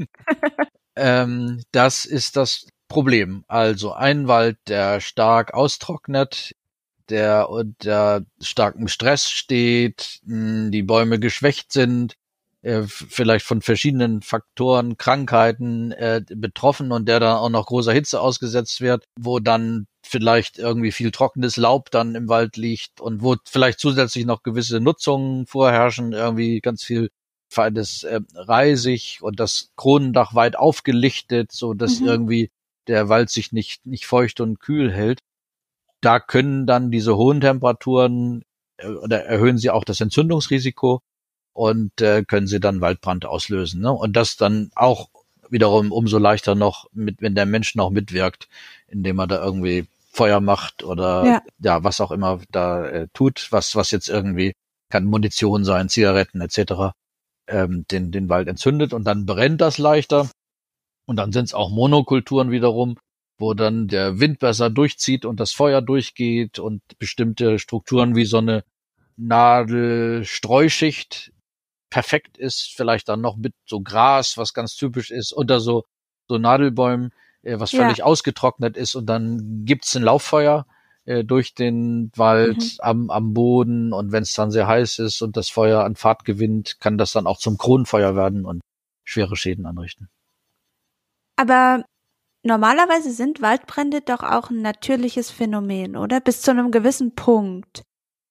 Das ist das Problem. Also ein Wald, der stark austrocknet, der unter starkem Stress steht, die Bäume geschwächt sind, vielleicht von verschiedenen Faktoren, Krankheiten betroffen und der dann auch noch großer Hitze ausgesetzt wird, wo dann vielleicht irgendwie viel trockenes Laub dann im Wald liegt und wo vielleicht zusätzlich noch gewisse Nutzungen vorherrschen, irgendwie ganz viel feines Reisig und das Kronendach weit aufgelichtet, so dass irgendwie der Wald sich nicht feucht und kühl hält. Da können dann diese hohen Temperaturen oder erhöhen sie auch das Entzündungsrisiko und können sie dann Waldbrand auslösen. Ne? Und das dann auch wiederum umso leichter noch, wenn der Mensch noch mitwirkt, indem er da irgendwie Feuer macht oder ja was auch immer da tut, was jetzt irgendwie, kann Munition sein, Zigaretten etc., den Wald entzündet und dann brennt das leichter. Und dann sind es auch Monokulturen wiederum, wo dann der Wind besser durchzieht und das Feuer durchgeht und bestimmte Strukturen wie so eine Nadelstreuschicht perfekt ist, vielleicht dann noch mit so Gras, was ganz typisch ist, unter so Nadelbäumen, was völlig ausgetrocknet ist und dann gibt's ein Lauffeuer durch den Wald am Boden und wenn es dann sehr heiß ist und das Feuer an Fahrt gewinnt, kann das dann auch zum Kronenfeuer werden und schwere Schäden anrichten. Aber normalerweise sind Waldbrände doch auch ein natürliches Phänomen, oder? Bis zu einem gewissen Punkt.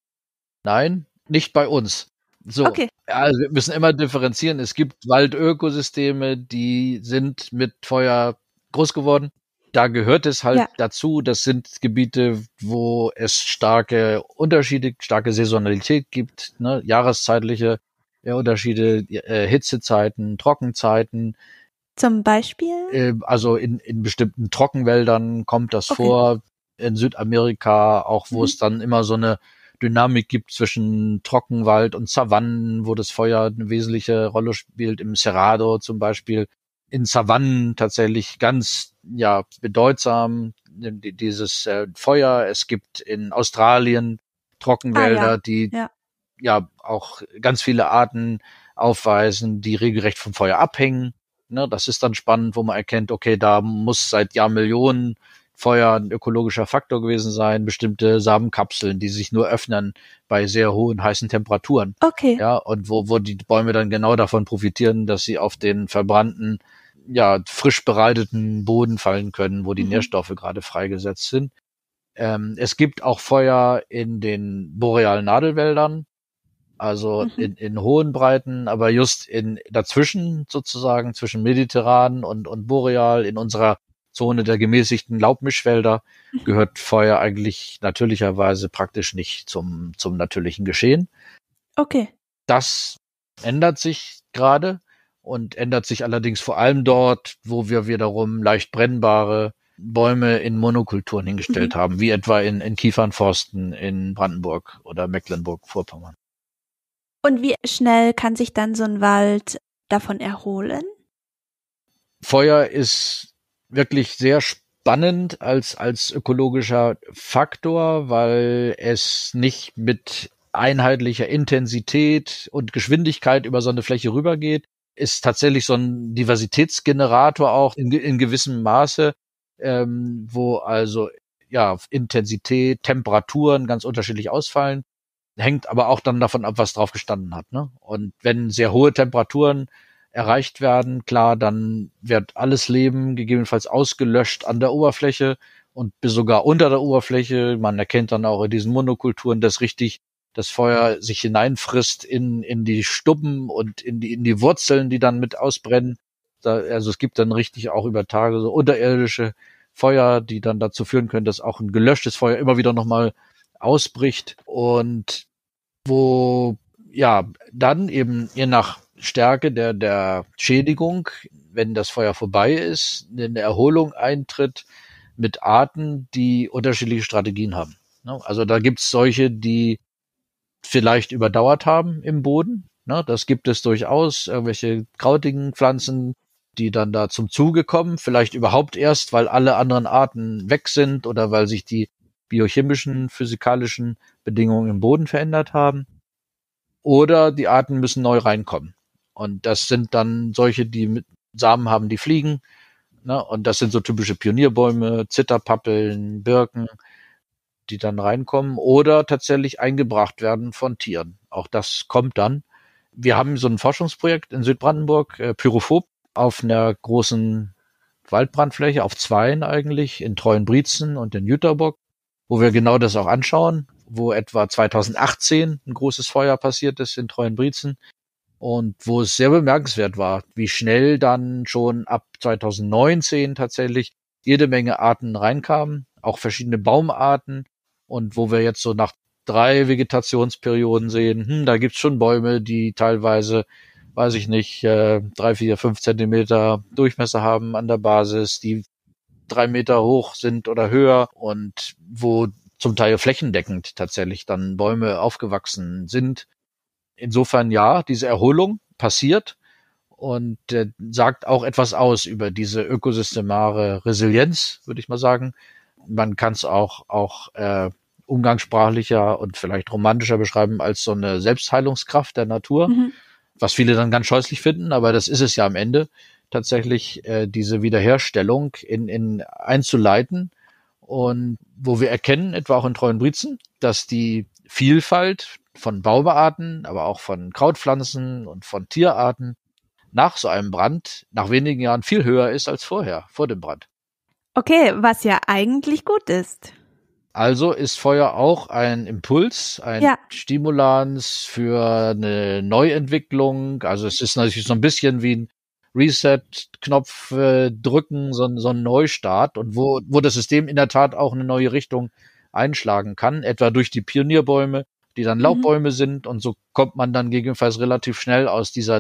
Nein, nicht bei uns. So, okay. Also wir müssen immer differenzieren. Es gibt Waldökosysteme, die sind mit Feuer groß geworden. Da gehört es halt dazu. Das sind Gebiete, wo es starke Unterschiede, starke Saisonalität gibt, ne? Jahreszeitliche Unterschiede, Hitzezeiten, Trockenzeiten. Zum Beispiel? Also in bestimmten Trockenwäldern kommt das vor. In Südamerika auch, wo es dann immer so eine Dynamik gibt zwischen Trockenwald und Savannen, wo das Feuer eine wesentliche Rolle spielt. Im Cerrado zum Beispiel. In Savannen tatsächlich ganz bedeutsam dieses Feuer. Es gibt in Australien Trockenwälder, die auch ganz viele Arten aufweisen, die regelrecht vom Feuer abhängen. Ne, das ist dann spannend, wo man erkennt, okay, da muss seit Jahrmillionen Feuer ein ökologischer Faktor gewesen sein, bestimmte Samenkapseln, die sich nur öffnen bei sehr hohen, heißen Temperaturen. Okay. Ja, und wo die Bäume dann genau davon profitieren, dass sie auf den verbrannten, frisch bereiteten Boden fallen können, wo die Nährstoffe gerade freigesetzt sind. Es gibt auch Feuer in den borealen Nadelwäldern, also in hohen Breiten, aber just dazwischen sozusagen, zwischen mediterran und boreal, in unserer Zone der gemäßigten Laubmischwälder, gehört Feuer eigentlich natürlicherweise praktisch nicht zum natürlichen Geschehen. Okay. Das ändert sich gerade und ändert sich allerdings vor allem dort, wo wir wiederum leicht brennbare Bäume in Monokulturen hingestellt haben, wie etwa in Kiefernforsten in Brandenburg oder Mecklenburg-Vorpommern. Und wie schnell kann sich dann so ein Wald davon erholen? Feuer ist wirklich sehr spannend als ökologischer Faktor, weil es nicht mit einheitlicher Intensität und Geschwindigkeit über so eine Fläche rübergeht, ist tatsächlich so ein Diversitätsgenerator auch in gewissem Maße, wo also ja Intensität, Temperaturen ganz unterschiedlich ausfallen, hängt aber auch dann davon ab, was drauf gestanden hat. Ne? Und wenn sehr hohe Temperaturen erreicht werden, klar, dann wird alles Leben gegebenenfalls ausgelöscht an der Oberfläche und bis sogar unter der Oberfläche. Man erkennt dann auch in diesen Monokulturen, dass richtig das Feuer sich hineinfrisst in die Stubben und in die Wurzeln, die dann mit ausbrennen. Also es gibt dann richtig auch über Tage so unterirdische Feuer, die dann dazu führen können, dass auch ein gelöschtes Feuer immer wieder nochmal ausbricht und wo ja dann eben je nach Stärke der Schädigung, wenn das Feuer vorbei ist, eine Erholung eintritt mit Arten, die unterschiedliche Strategien haben. Also da gibt's solche, die vielleicht überdauert haben im Boden. Das gibt es durchaus. Irgendwelche krautigen Pflanzen, die dann da zum Zuge kommen, vielleicht überhaupt erst, weil alle anderen Arten weg sind oder weil sich die biochemischen, physikalischen Bedingungen im Boden verändert haben. Oder die Arten müssen neu reinkommen. Und das sind dann solche, die mit Samen haben, die fliegen. Und das sind so typische Pionierbäume, Zitterpappeln, Birken, die dann reinkommen oder tatsächlich eingebracht werden von Tieren. Auch das kommt dann. Wir haben so ein Forschungsprojekt in Südbrandenburg, Pyrophob, auf einer großen Waldbrandfläche, auf zweien eigentlich, in Treuenbrietzen und in Jüterbock, wo wir genau das auch anschauen, wo etwa 2018 ein großes Feuer passiert ist in Treuenbrietzen und wo es sehr bemerkenswert war, wie schnell dann schon ab 2019 tatsächlich jede Menge Arten reinkamen, auch verschiedene Baumarten und wo wir jetzt so nach 3 Vegetationsperioden sehen, da gibt's schon Bäume, die teilweise, weiß ich nicht, 3, 4, 5 Zentimeter Durchmesser haben an der Basis, die 3 Meter hoch sind oder höher und wo zum Teil flächendeckend tatsächlich dann Bäume aufgewachsen sind. Insofern ja, diese Erholung passiert und sagt auch etwas aus über diese ökosystemare Resilienz, würde ich mal sagen. Man kann es auch umgangssprachlicher und vielleicht romantischer beschreiben als so eine Selbstheilungskraft der Natur, was viele dann ganz scheußlich finden, aber das ist es ja am Ende tatsächlich, diese Wiederherstellung in einzuleiten und wo wir erkennen, etwa auch in Treuenbrietzen, dass die Vielfalt von Baumarten, aber auch von Krautpflanzen und von Tierarten nach so einem Brand nach wenigen Jahren viel höher ist als vorher, vor dem Brand. Okay, was ja eigentlich gut ist. Also ist Feuer auch ein Impuls, ein Stimulans für eine Neuentwicklung. Also es ist natürlich so ein bisschen wie ein Reset-Knopf drücken, so ein Neustart und wo das System in der Tat auch eine neue Richtung einschlagen kann, etwa durch die Pionierbäume, die dann Laubbäume sind und so kommt man dann gegebenenfalls relativ schnell aus dieser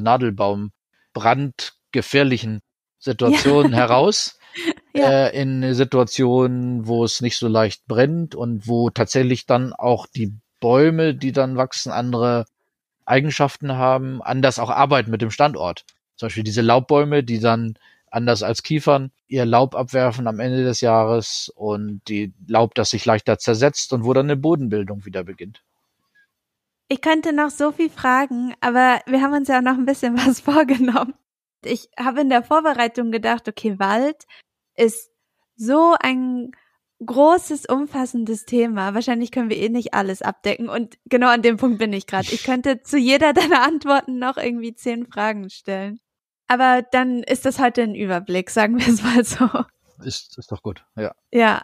Nadelbaum-brandgefährlichen Situation heraus. In Situationen, wo es nicht so leicht brennt und wo tatsächlich dann auch die Bäume, die dann wachsen, andere Eigenschaften haben, anders auch arbeiten mit dem Standort. Zum Beispiel diese Laubbäume, die dann anders als Kiefern ihr Laub abwerfen am Ende des Jahres und die Laub, das sich leichter zersetzt und wo dann eine Bodenbildung wieder beginnt. Ich könnte noch so viel fragen, aber wir haben uns ja auch noch ein bisschen was vorgenommen. Ich habe in der Vorbereitung gedacht, okay, Wald ist so ein großes, umfassendes Thema. Wahrscheinlich können wir eh nicht alles abdecken und genau an dem Punkt bin ich gerade. Ich könnte zu jeder deiner Antworten noch irgendwie 10 Fragen stellen. Aber dann ist das heute ein Überblick, sagen wir es mal so. Ist doch gut, ja. Ja,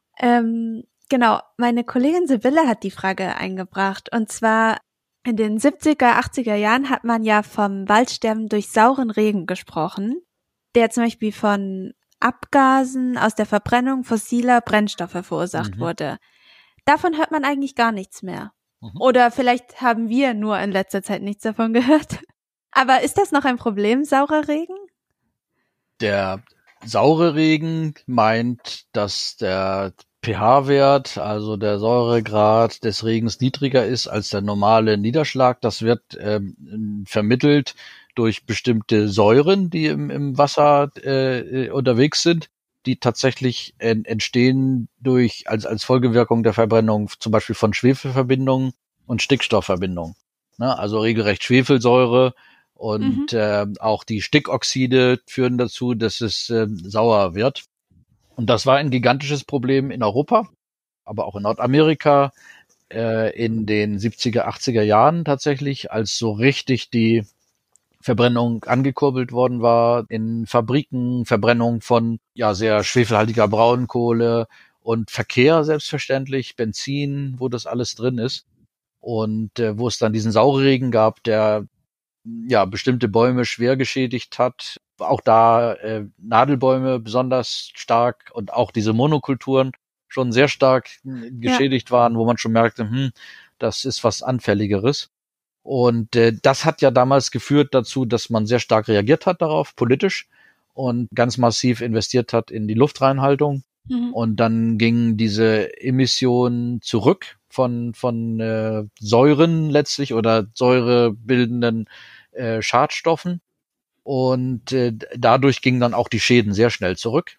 genau. Meine Kollegin Sibylle hat die Frage eingebracht und zwar in den 70er, 80er Jahren hat man ja vom Waldsterben durch sauren Regen gesprochen, der zum Beispiel von Abgasen aus der Verbrennung fossiler Brennstoffe verursacht wurde. Davon hört man eigentlich gar nichts mehr. Oder vielleicht haben wir nur in letzter Zeit nichts davon gehört. Aber ist das noch ein Problem, saurer Regen? Der saure Regen meint, dass der pH-Wert, also der Säuregrad des Regens niedriger ist als der normale Niederschlag. Das wird vermittelt durch bestimmte Säuren, die im Wasser unterwegs sind. die tatsächlich entstehen durch als Folgewirkung der Verbrennung zum Beispiel von Schwefelverbindungen und Stickstoffverbindungen. Ne? Also regelrecht Schwefelsäure und auch die Stickoxide führen dazu, dass es sauer wird. Und das war ein gigantisches Problem in Europa, aber auch in Nordamerika in den 70er, 80er Jahren tatsächlich, als so richtig die Verbrennung angekurbelt worden war, in Fabriken, Verbrennung von sehr schwefelhaltiger Braunkohle und Verkehr selbstverständlich, Benzin, wo das alles drin ist. Und wo es dann diesen Sauregen gab, der bestimmte Bäume schwer geschädigt hat. Auch da Nadelbäume besonders stark und auch diese Monokulturen schon sehr stark geschädigt waren, wo man schon merkte, das ist was Anfälligeres. Und das hat ja damals geführt dazu, dass man sehr stark reagiert hat darauf, politisch, und ganz massiv investiert hat in die Luftreinhaltung. Und dann gingen diese Emissionen zurück von Säuren letztlich oder säurebildenden Schadstoffen. Und dadurch gingen dann auch die Schäden sehr schnell zurück.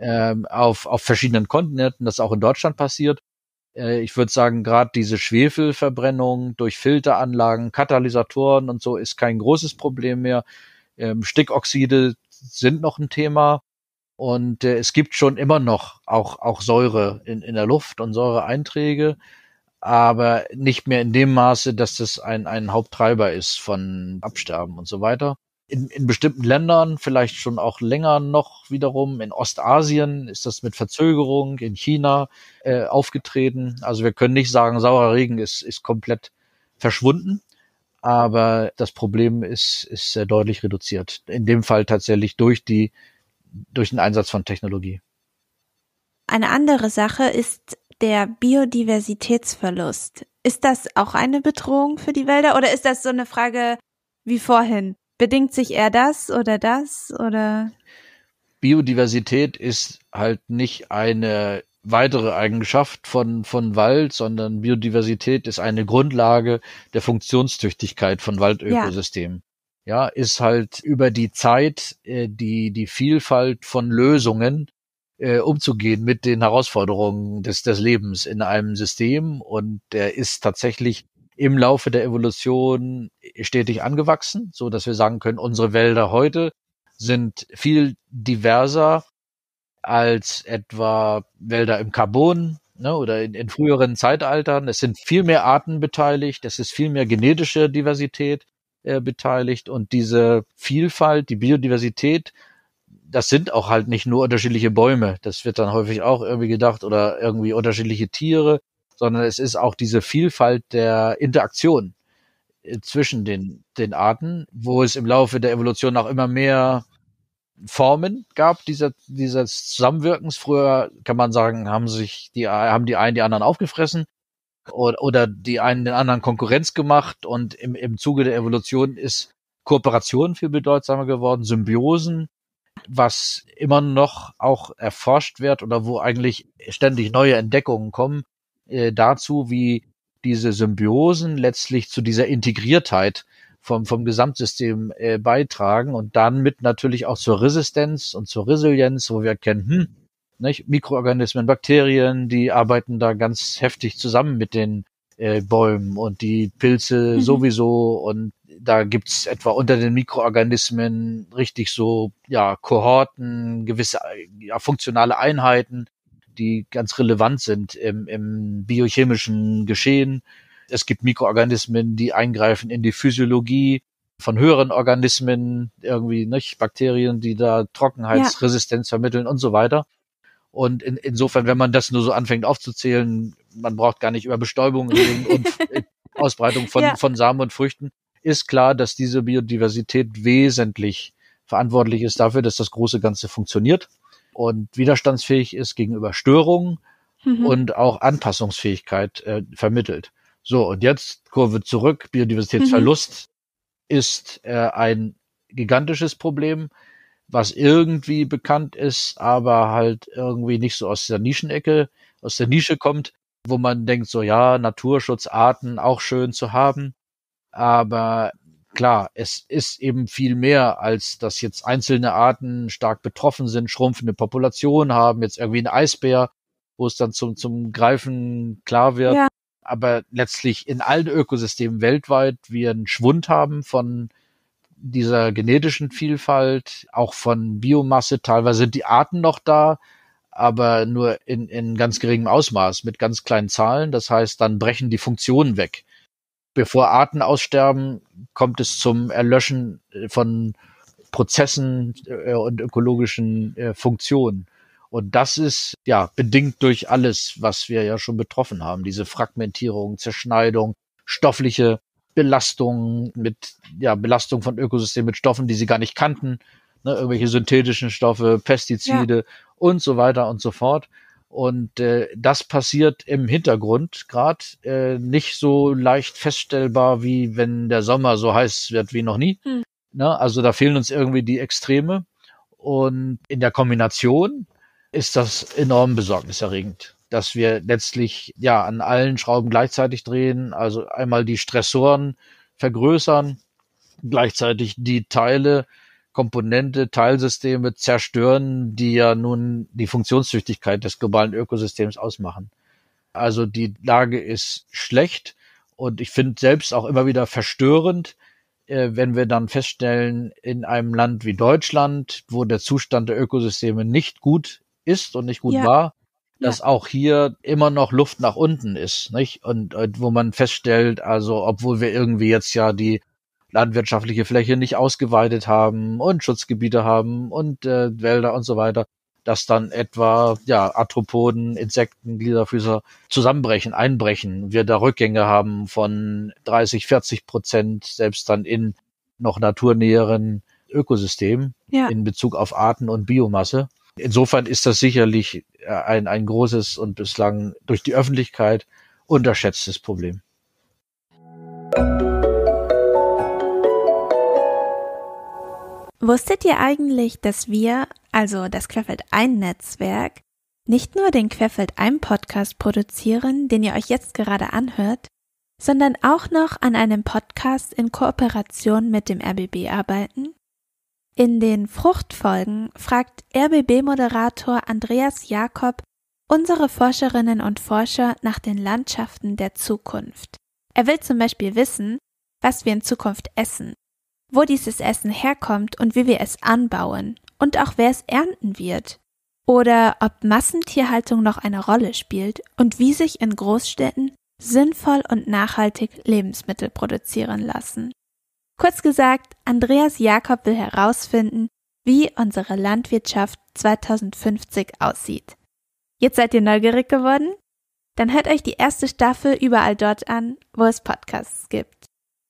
Auf verschiedenen Kontinenten, das ist auch in Deutschland passiert. Ich würde sagen, gerade diese Schwefelverbrennung durch Filteranlagen, Katalysatoren und so ist kein großes Problem mehr. Stickoxide sind noch ein Thema. Und es gibt schon immer noch auch Säure in der Luft und Säureeinträge, aber nicht mehr in dem Maße, dass das ein Haupttreiber ist von Absterben und so weiter. In bestimmten Ländern, vielleicht schon auch länger noch wiederum, in Ostasien ist das mit Verzögerung, in China aufgetreten. Also wir können nicht sagen, saurer Regen ist komplett verschwunden, aber das Problem ist sehr deutlich reduziert. In dem Fall tatsächlich durch den Einsatz von Technologie. Eine andere Sache ist der Biodiversitätsverlust. Ist das auch eine Bedrohung für die Wälder oder ist das so eine Frage wie vorhin? Bedingt sich eher das oder das oder? Biodiversität ist halt nicht eine weitere Eigenschaft von Wald, sondern Biodiversität ist eine Grundlage der Funktionstüchtigkeit von Waldökosystemen. Ja, ist halt über die Zeit die Vielfalt von Lösungen umzugehen mit den Herausforderungen des Lebens in einem System, und der ist tatsächlich im Laufe der Evolution stetig angewachsen, so dass wir sagen können, unsere Wälder heute sind viel diverser als etwa Wälder im Karbon, ne, oder in früheren Zeitaltern. Es sind viel mehr Arten beteiligt, es ist viel mehr genetische Diversität beteiligt, und diese Vielfalt, die Biodiversität, das sind auch halt nicht nur unterschiedliche Bäume, das wird dann häufig auch irgendwie gedacht, oder irgendwie unterschiedliche Tiere, sondern es ist auch diese Vielfalt der Interaktion zwischen den Arten, wo es im Laufe der Evolution auch immer mehr Formen gab, dieses Zusammenwirkens. Früher kann man sagen, haben die einen die anderen aufgefressen oder die einen den anderen Konkurrenz gemacht, und im Zuge der Evolution ist Kooperation viel bedeutsamer geworden, Symbiosen, was immer noch auch erforscht wird oder wo eigentlich ständig neue Entdeckungen kommen dazu, wie diese Symbiosen letztlich zu dieser Integriertheit vom Gesamtsystem beitragen und dann mit natürlich auch zur Resistenz und zur Resilienz, wo wir erkennen, nicht? Mikroorganismen, Bakterien, die arbeiten da ganz heftig zusammen mit den Bäumen und die Pilze sowieso, und da gibt's etwa unter den Mikroorganismen richtig so Kohorten, gewisse funktionale Einheiten, die ganz relevant sind im biochemischen Geschehen. Es gibt Mikroorganismen, die eingreifen in die Physiologie von höheren Organismen, irgendwie, nicht? Bakterien, die da Trockenheitsresistenz vermitteln und so weiter. Und insofern, wenn man das nur so anfängt aufzuzählen, man braucht gar nicht über Bestäubung reden und Ausbreitung von Samen und Früchten, ist klar, dass diese Biodiversität wesentlich verantwortlich ist dafür, dass das große Ganze funktioniert und widerstandsfähig ist gegenüber Störungen und auch Anpassungsfähigkeit vermittelt. So, und jetzt Kurve zurück, Biodiversitätsverlust ist ein gigantisches Problem, was irgendwie bekannt ist, aber halt irgendwie nicht so aus der Nische kommt, wo man denkt so, ja, Naturschutz, Arten auch schön zu haben, aber klar, es ist eben viel mehr, als dass jetzt einzelne Arten stark betroffen sind, schrumpfende Populationen haben, jetzt irgendwie ein Eisbär, wo es dann zum Greifen klar wird. Ja. Aber letztlich in allen Ökosystemen weltweit wir einen Schwund haben von dieser genetischen Vielfalt, auch von Biomasse. Teilweise sind die Arten noch da, aber nur in ganz geringem Ausmaß, mit ganz kleinen Zahlen. Das heißt, dann brechen die Funktionen weg. Bevor Arten aussterben, kommt es zum Erlöschen von Prozessen und ökologischen Funktionen. Und das ist ja bedingt durch alles, was wir ja schon betroffen haben. Diese Fragmentierung, Zerschneidung, stoffliche Belastung Belastung von Ökosystemen mit Stoffen, die sie gar nicht kannten, ne, irgendwelche synthetischen Stoffe, Pestizide und so weiter und so fort. Und das passiert im Hintergrund gerade nicht so leicht feststellbar, wie wenn der Sommer so heiß wird wie noch nie. Ne? Also da fehlen uns irgendwie die Extreme. Und in der Kombination ist das enorm besorgniserregend, dass wir letztlich an allen Schrauben gleichzeitig drehen. Also einmal die Stressoren vergrößern, gleichzeitig die Komponente, Teilsysteme zerstören, die ja nun die Funktionstüchtigkeit des globalen Ökosystems ausmachen. Also die Lage ist schlecht und ich finde selbst auch immer wieder verstörend, wenn wir dann feststellen, in einem Land wie Deutschland, wo der Zustand der Ökosysteme nicht gut ist und nicht gut war, dass auch hier immer noch Luft nach unten ist, nicht? Und wo man feststellt, also obwohl wir irgendwie jetzt ja die landwirtschaftliche Fläche nicht ausgeweitet haben und Schutzgebiete haben und Wälder und so weiter, dass dann etwa Arthropoden, Insekten, Gliederfüßer zusammenbrechen, einbrechen. Wir da Rückgänge haben von 30-40%, selbst dann in noch naturnäheren Ökosystemen in Bezug auf Arten und Biomasse. Insofern ist das sicherlich ein großes und bislang durch die Öffentlichkeit unterschätztes Problem. Wusstet ihr eigentlich, dass wir, also das Querfeldein-Netzwerk, nicht nur den Querfeldein-Podcast produzieren, den ihr euch jetzt gerade anhört, sondern auch noch an einem Podcast in Kooperation mit dem RBB arbeiten? In den Fruchtfolgen fragt RBB-Moderator Andreas Jakob unsere Forscherinnen und Forscher nach den Landschaften der Zukunft. Er will zum Beispiel wissen, was wir in Zukunft essen, wo dieses Essen herkommt und wie wir es anbauen und auch wer es ernten wird. Oder ob Massentierhaltung noch eine Rolle spielt und wie sich in Großstädten sinnvoll und nachhaltig Lebensmittel produzieren lassen. Kurz gesagt, Andreas Jakob will herausfinden, wie unsere Landwirtschaft 2050 aussieht. Jetzt seid ihr neugierig geworden? Dann hört euch die erste Staffel überall dort an, wo es Podcasts gibt.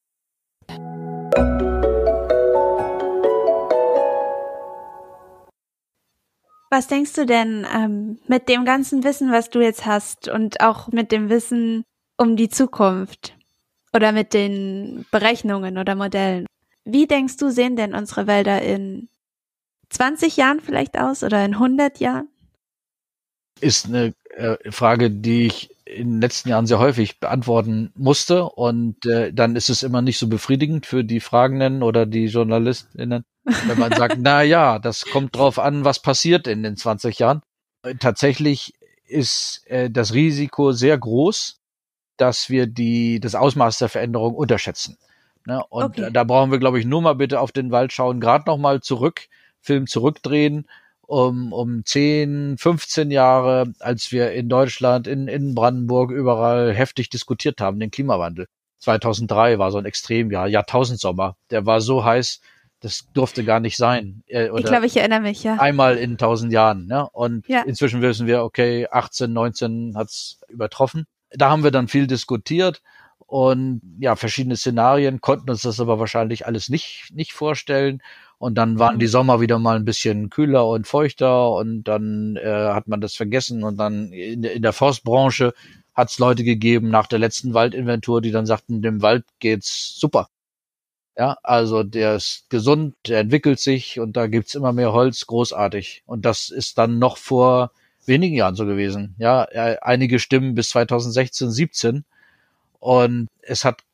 Was denkst du denn mit dem ganzen Wissen, was du jetzt hast und auch mit dem Wissen um die Zukunft oder mit den Berechnungen oder Modellen? Wie denkst du, sehen denn unsere Wälder in 20 Jahren vielleicht aus oder in 100 Jahren? Ist eine Frage, die ich in den letzten Jahren sehr häufig beantworten musste und dann ist es immer nicht so befriedigend für die Fragenden oder die JournalistInnen, wenn man sagt, na ja, das kommt drauf an, was passiert in den 20 Jahren. Tatsächlich ist das Risiko sehr groß, dass wir das Ausmaß der Veränderung unterschätzen. Ne? Und da brauchen wir, glaube ich, nur mal bitte auf den Wald schauen, gerade noch mal Film zurückdrehen, um 10, 15 Jahre, als wir in Deutschland, in Brandenburg überall heftig diskutiert haben, den Klimawandel. 2003 war so ein Extremjahr, Jahrtausendsommer. Der war so heiß, das durfte gar nicht sein. Ich glaube, ich erinnere mich, ja. Einmal in 1000 Jahren. Ne? Und inzwischen wissen wir, okay, 18, 19 hat's übertroffen. Da haben wir dann viel diskutiert und verschiedene Szenarien, konnten uns das aber wahrscheinlich alles nicht vorstellen. Und dann waren die Sommer wieder mal ein bisschen kühler und feuchter und dann hat man das vergessen und dann in der Forstbranche hat es Leute gegeben nach der letzten Waldinventur, die dann sagten, dem Wald geht's super. Ja, also der ist gesund, der entwickelt sich und da gibt's immer mehr Holz, großartig. Und das ist dann noch vor wenigen Jahren so gewesen. Ja, einige Stimmen bis 2016, 17. Und es hat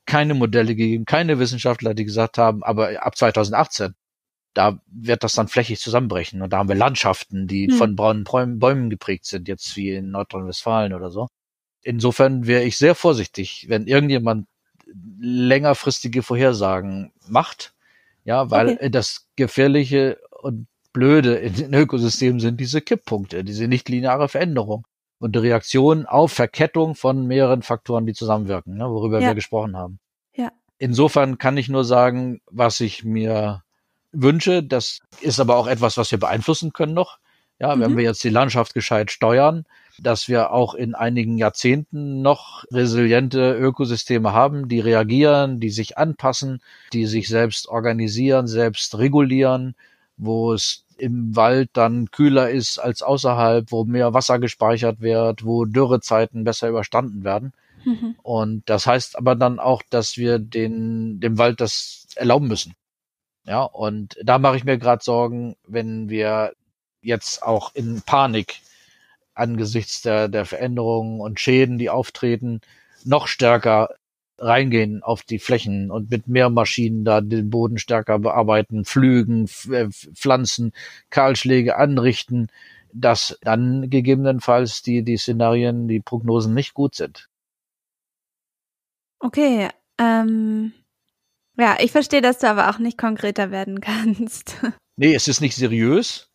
keine Modelle gegeben, keine Wissenschaftler, die gesagt haben, aber ab 2018, da wird das dann flächig zusammenbrechen. Und da haben wir Landschaften, die von braunen Bäumen geprägt sind, jetzt wie in Nordrhein-Westfalen oder so. Insofern wäre ich sehr vorsichtig, wenn irgendjemand längerfristige Vorhersagen macht, ja, weil das Gefährliche und Blöde in den Ökosystemen sind diese Kipppunkte, diese nicht-lineare Veränderung und die Reaktion auf Verkettung von mehreren Faktoren, die zusammenwirken, ne, worüber wir gesprochen haben. Ja. Insofern kann ich nur sagen, was ich mir wünsche, das ist aber auch etwas, was wir beeinflussen können noch. Ja, wenn wir jetzt die Landschaft gescheit steuern, dass wir auch in einigen Jahrzehnten noch resiliente Ökosysteme haben, die reagieren, die sich anpassen, die sich selbst organisieren, selbst regulieren, wo es im Wald dann kühler ist als außerhalb, wo mehr Wasser gespeichert wird, wo Dürrezeiten besser überstanden werden. Und das heißt aber dann auch, dass wir dem Wald das erlauben müssen. Ja, und da mache ich mir gerade Sorgen, wenn wir jetzt auch in Panik angesichts der Veränderungen und Schäden, die auftreten, noch stärker reingehen auf die Flächen und mit mehr Maschinen da den Boden stärker bearbeiten, pflügen, pflanzen, Kahlschläge anrichten, dass dann gegebenenfalls die Szenarien, die Prognosen nicht gut sind. Okay, ja, ich verstehe, dass du aber auch nicht konkreter werden kannst. Nee, es ist nicht seriös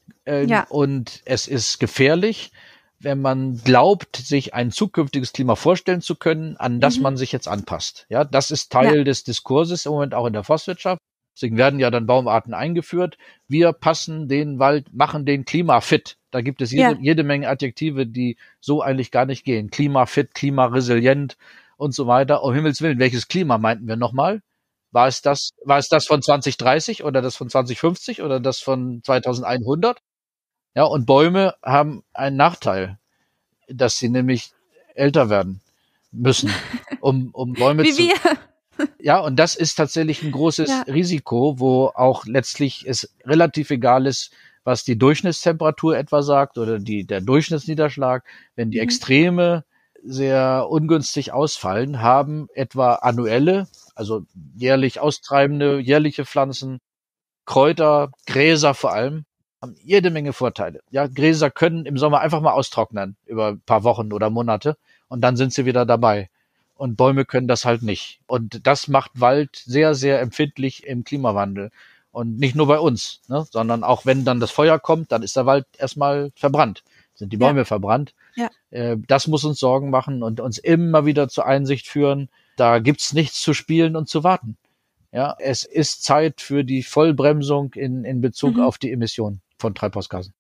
und es ist gefährlich, wenn man glaubt, sich ein zukünftiges Klima vorstellen zu können, an das man sich jetzt anpasst. Ja, das ist Teil des Diskurses im Moment auch in der Forstwirtschaft. Deswegen werden ja dann Baumarten eingeführt. Wir passen den Wald, machen den klimafit. Da gibt es jede Menge Adjektive, die so eigentlich gar nicht gehen. Klimafit, klimaresilient und so weiter. Um Himmels Willen, welches Klima meinten wir nochmal? War es das von 2030 oder das von 2050 oder das von 2100? Ja, und Bäume haben einen Nachteil, dass sie nämlich älter werden müssen, um Bäume Wie wir. Ja, und das ist tatsächlich ein großes Risiko, wo auch letztlich es relativ egal ist, was die Durchschnittstemperatur etwa sagt oder der Durchschnittsniederschlag. Wenn die Extreme sehr ungünstig ausfallen, haben etwa annuelle, also jährlich austreibende, jährliche Pflanzen, Kräuter, Gräser vor allem, haben jede Menge Vorteile. Ja, Gräser können im Sommer einfach mal austrocknen über ein paar Wochen oder Monate und dann sind sie wieder dabei. Und Bäume können das halt nicht. Und das macht Wald sehr, sehr empfindlich im Klimawandel. Und nicht nur bei uns, ne, sondern auch wenn dann das Feuer kommt, dann ist der Wald erstmal verbrannt, sind die Bäume verbrannt. Ja. Das muss uns Sorgen machen und uns immer wieder zur Einsicht führen, da gibt's nichts zu spielen und zu warten. Ja, es ist Zeit für die Vollbremsung in Bezug auf die Emissionen von Treibhausgasen.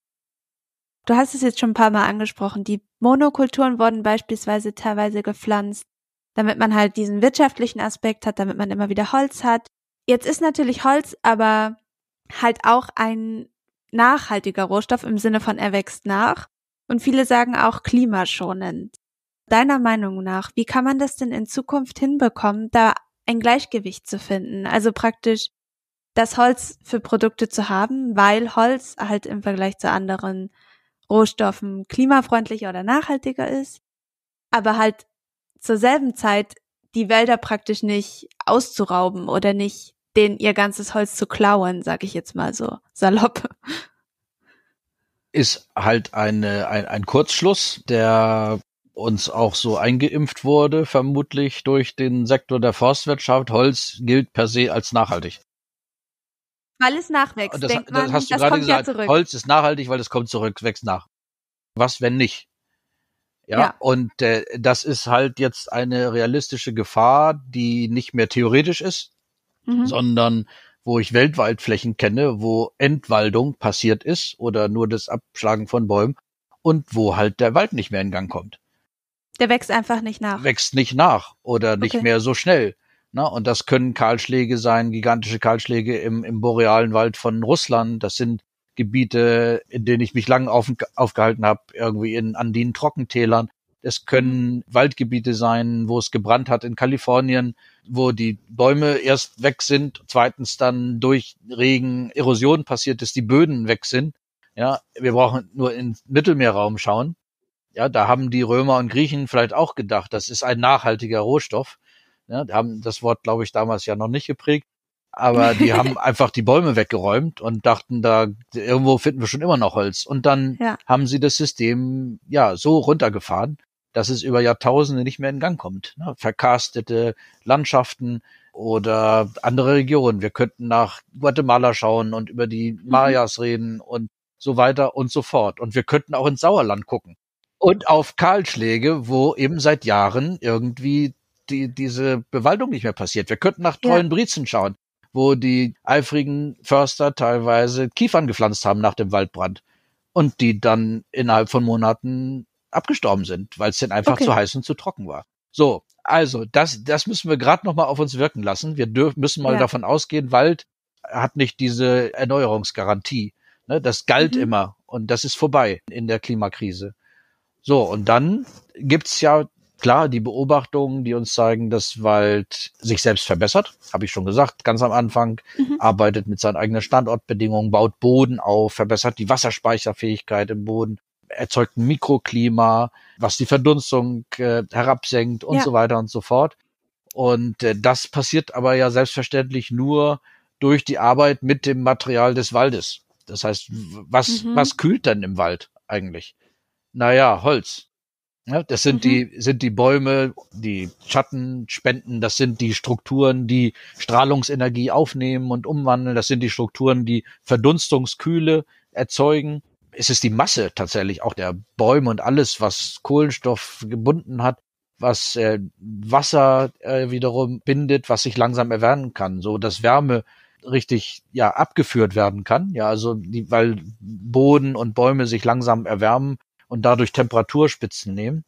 Du hast es jetzt schon ein paar Mal angesprochen. Die Monokulturen wurden beispielsweise teilweise gepflanzt, damit man halt diesen wirtschaftlichen Aspekt hat, damit man immer wieder Holz hat. Jetzt ist natürlich Holz aber halt auch ein nachhaltiger Rohstoff im Sinne von er wächst nach. Und viele sagen auch klimaschonend. Deiner Meinung nach, wie kann man das denn in Zukunft hinbekommen, da ein Gleichgewicht zu finden? Also praktisch das Holz für Produkte zu haben, weil Holz halt im Vergleich zu anderen Rohstoffen klimafreundlicher oder nachhaltiger ist, aber halt zur selben Zeit die Wälder praktisch nicht auszurauben oder nicht denen ihr ganzes Holz zu klauen, sag ich jetzt mal so salopp. Ist halt ein Kurzschluss, der uns auch so eingeimpft wurde, vermutlich durch den Sektor der Forstwirtschaft. Holz gilt per se als nachhaltig. Weil es nachwächst, denkt man, hast du das gerade kommt gesagt, ja zurück. Holz ist nachhaltig, weil es kommt zurück, wächst nach. Was, wenn nicht? Ja. Und das ist halt jetzt eine realistische Gefahr, die nicht mehr theoretisch ist, sondern wo ich Weltwaldflächen kenne, wo Entwaldung passiert ist oder nur das Abschlagen von Bäumen und wo halt der Wald nicht mehr in Gang kommt. Der wächst einfach nicht nach. Wächst nicht nach oder nicht mehr so schnell. Na, und das können Kahlschläge sein, gigantische Kahlschläge im borealen Wald von Russland. Das sind Gebiete, in denen ich mich lange aufgehalten habe, irgendwie in andinen Trockentälern. Es können Waldgebiete sein, wo es gebrannt hat in Kalifornien, wo die Bäume erst weg sind, zweitens dann durch Regen, Erosion passiert ist, die Böden weg sind. Ja, wir brauchen nur in den Mittelmeerraum schauen. Ja, da haben die Römer und Griechen vielleicht auch gedacht, das ist ein nachhaltiger Rohstoff. Ja, die haben das Wort, glaube ich, damals ja noch nicht geprägt. Aber die haben einfach die Bäume weggeräumt und dachten, da irgendwo finden wir schon immer noch Holz. Und dann haben sie das System ja so runtergefahren, dass es über Jahrtausende nicht mehr in Gang kommt. Ne? Verkarstete Landschaften oder andere Regionen. Wir könnten nach Guatemala schauen und über die Mayas reden und so weiter und so fort. Und wir könnten auch ins Sauerland gucken. Und auf Kahlschläge, wo eben seit Jahren irgendwie diese Bewaldung nicht mehr passiert. Wir könnten nach Treuenbrietzen schauen, wo die eifrigen Förster teilweise Kiefern gepflanzt haben nach dem Waldbrand und die dann innerhalb von Monaten abgestorben sind, weil es dann einfach zu heiß und zu trocken war. So, also das müssen wir gerade noch mal auf uns wirken lassen. Wir müssen mal davon ausgehen, Wald hat nicht diese Erneuerungsgarantie. Ne, das galt immer und das ist vorbei in der Klimakrise. So, und dann gibt's ja klar die Beobachtungen, die uns zeigen, dass Wald sich selbst verbessert, habe ich schon gesagt, ganz am Anfang, arbeitet mit seinen eigenen Standortbedingungen, baut Boden auf, verbessert die Wasserspeicherfähigkeit im Boden, erzeugt ein Mikroklima, was die Verdunstung herabsenkt und so weiter und so fort. Und das passiert aber ja selbstverständlich nur durch die Arbeit mit dem Material des Waldes. Das heißt, was kühlt denn im Wald eigentlich? Naja, Holz. Ja, das sind die Bäume, die Schatten spenden, das sind die Strukturen, die Strahlungsenergie aufnehmen und umwandeln, das sind die Strukturen, die Verdunstungskühle erzeugen. Es ist die Masse tatsächlich auch der Bäume und alles, was Kohlenstoff gebunden hat, was Wasser wiederum bindet, was sich langsam erwärmen kann, so dass Wärme richtig abgeführt werden kann. Ja, also weil Boden und Bäume sich langsam erwärmen und dadurch Temperaturspitzen nehmen.